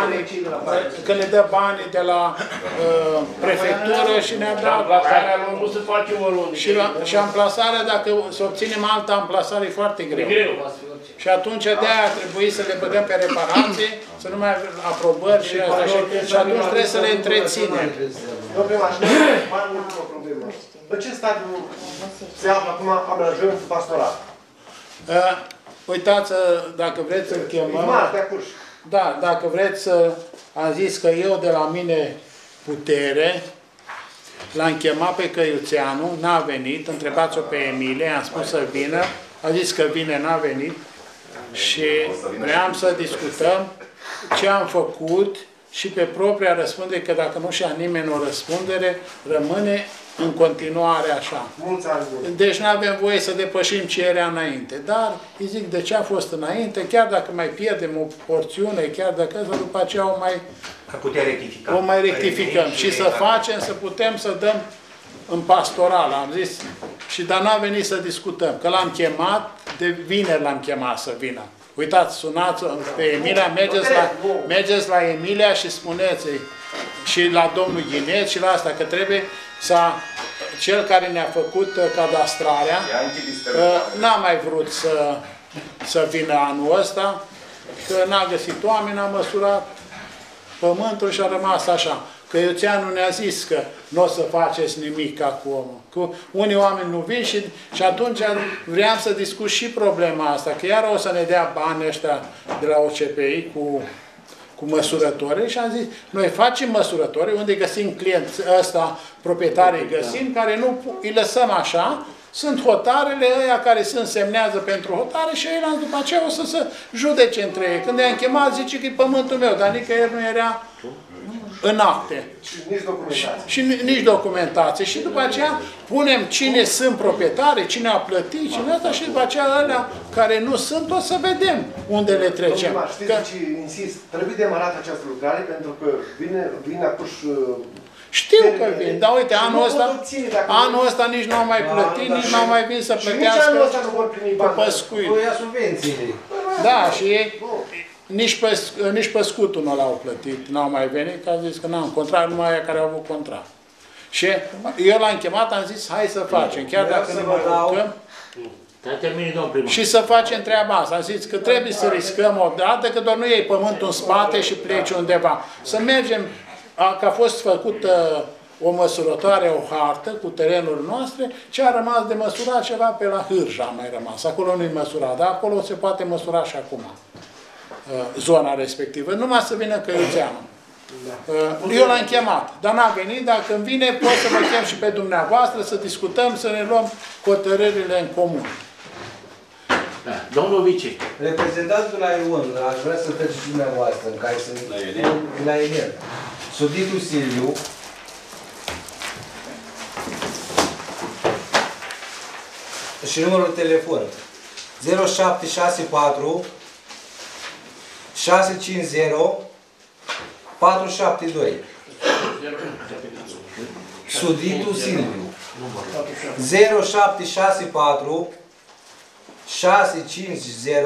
ne dă banii de la prefectură și ne-a dat. Amplasarea l-am pus să facem o lună. Și amplasarea, dacă să obținem altă amplasare, e foarte greu. Și atunci de-aia a trebuit să le băgăm pe reparație, să nu mai avem aprobări și asta. Și atunci trebuie să le întreținem. Domnul primar, mai mult o problemă. În ce stadiu se află acum amenajamentul pastoral? Uitați, dacă vreți să-l chemăm... Da, dacă vreți să... Am zis că eu de la mine putere l-am chemat pe Căiuțeanu, n-a venit, întrebați-o pe Emilie, am spus să vină, a zis că vine, n-a venit și vreau să discutăm ce am făcut și pe propria răspundere, că dacă nu și-a nimeni o răspundere, rămâne în continuare așa. Mulți ani. Deci nu avem voie să depășim ce era înainte. Dar îi zic de ce a fost înainte, chiar dacă mai pierdem o porțiune, chiar dacă asta, după aceea o mai rectificăm. Și să facem, să putem să dăm în pastoral, am zis. Și dar n-a venit să discutăm, că l-am chemat, de vineri l-am chemat să vină. Uitați, sunați pe Emilia, mergeți la Emilia și spuneți-i și la domnul Ghineț și la asta, că trebuie să cel care ne-a făcut cadastrarea n-a mai vrut să vină anul ăsta, că n-a găsit oameni, a măsurat pământul și a rămas așa. Căiuțeanu ne-a zis că nu o să faceți nimic cu omul. Cu unii oameni nu vin și atunci vreau să discut și problema asta, că iar o să ne dea bani ăștia de la OCPI cu măsurători și am zis, noi facem măsurători unde găsim clienți ăsta, proprietarii găsim, care nu îi lăsăm așa, sunt hotarele ăia care semnează pentru hotare și ei după aceea o să se judece între ei. Când i-am chemat, zice că e pământul meu, dar nicăieri nu era în acte. Și nici documentație. Și nici documentație. Și după aceea punem cine sunt proprietari, cine a plătit, cine asta și după aceea ălea care nu sunt, o să vedem unde le trecem. Domnul, știți de ce insist? Trebuie demarată această lucrare pentru că vine acum Știu că vin, dar uite, anul ăsta nici nu au mai plătit, nici nu au mai vin să plătească. Și nici anul ăsta nu vor primi bani. Păscuit. Nu ia subvențiile. Da, și ei, nici păscutul nu l-au plătit, n-au mai venit, că a zis că n-am contract, numai aia care au avut contract. Și eu l-am chemat, am zis, hai să facem, chiar dacă ne mai rugăm. Și să facem treaba asta. Am zis că trebuie să riscăm o dată, că doar nu iei pământul în spate și pleci undeva. Să mergem, că a fost făcută o măsurătoare, o hartă cu terenul noastre, ce a rămas de măsurat ceva pe la Hârja a mai rămas. Acolo nu-i măsurat, dar acolo se poate măsura și acum zona respectivă. Numai să vină Căiuțeanu. Eu l-am chemat, dar n-a venit. Dacă îmi vine, pot să vă chem și pe dumneavoastră să discutăm, să ne luăm hotărârile în comun. Domnul Vice. Reprezentantul la ION, aș vrea să treceți și dumneavoastră, în care sunt la Enel. Suditul Silviu. Și numărul telefon. 0764 650 472. Suditul Silviu. 0764 650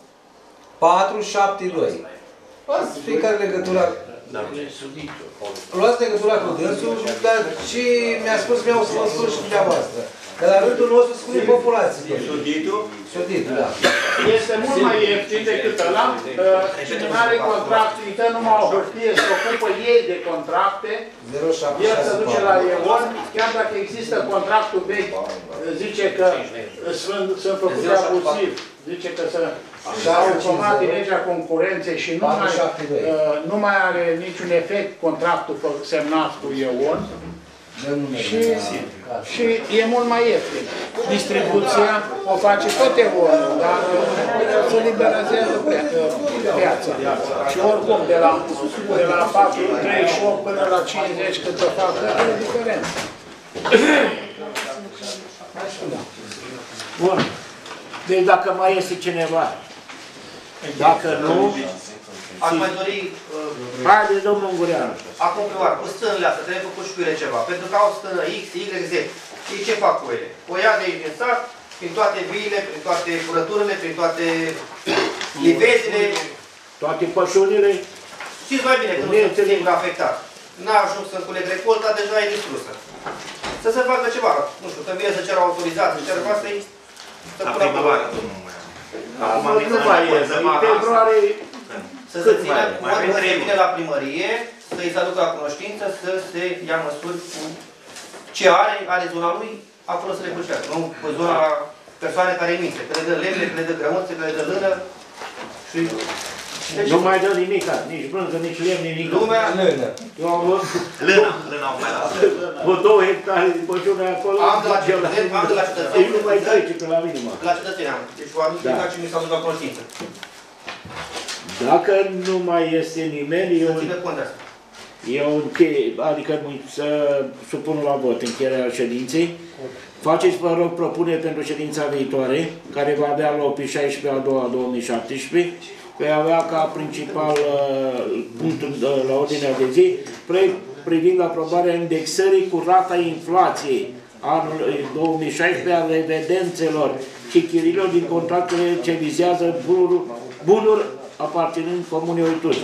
472. Luați fiecare legătura. Luați legătura cu dânsul, dar și mi-a spus, mi-au spus și dumneavoastră. Că la rândul nostru spune populație. Suditul? Suditul, da. Este mult mai ieftin decât ăla. Cine nu are contract, îi dă numai o hârtie, se ocupă ei de contracte. El se duce la EON, chiar dacă există contractul vechi, zice că sunt făcute abuziv. Zice că s-a informat din legea concurenței și nu mai are niciun efect contractul semnat cu EON. Și e mult mai ieftin. Distribuția o face tot EON-ul, dar se liberalizează piața. Și oricum, de la 4,38 până la 50 cât o fac, e diferență. Bun. Deci dacă mai este cineva, dacă nu... Aș mai dori... Haideți, domnul Ungureanu. Acum, primar, cu stânele astea, trebuie făcut și cu ele ceva. Pentru că au stână X, Y, Z. Ei ce fac cu ele? O ia de aici din sat, prin toate viile, prin toate curăturile, prin toate livezile. Toate pășunile. Știți mai bine că nu sunt singur afectat. N-a ajuns să culeg recolta, deja e distrusă. Să se facă ceva. Nu știu, că vine să ceră autorizație, să ceră să-i... La primăvară, domnul Moia. Acum nu mai e, în februarie... Să se țină, ori să vine la primărie, să-i se aducă la cunoștință, să se ia măsuri cu ce are zona lui, acolo să le pășească. Nu pe zona persoane care emite, că le dă lemne, că le dă grămățe, că le dă lână și... Deci, nu mai dă nimic, nici brânză, nici lemn, nimic. Lumea, lână. Eu am văzut... Lână au mai dat. Cu 2 hectare de pășune acolo... Am de la cetățeni. Ei nu mai trece pe la minimă. La cetățeni am. Deci o aduc și mi s-a dus la cunoștință. Dacă nu mai este nimeni, eu închei, adică să supun la vot încheierea ședinței. Faceți, vă rog, propunere pentru ședința viitoare, care va avea loc pe 16/2/2017. Vei avea ca principal punct la ordinea de zi proiect privind aprobarea indexării cu rata inflației anului 2016 a revedențelor și chirilor din contractele ce vizează bunuri aparținând Comunei Oituri.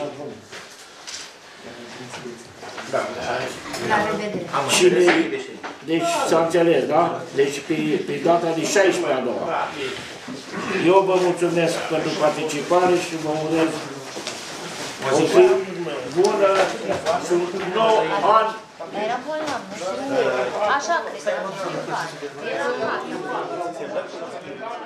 Și deci s-a înțeles, da? Deci pe data de 16/2. Eu vă mulțumesc pentru participare și vă urez o zi bună și un nou an. Era bolnav, nu știu. Așa cred că era.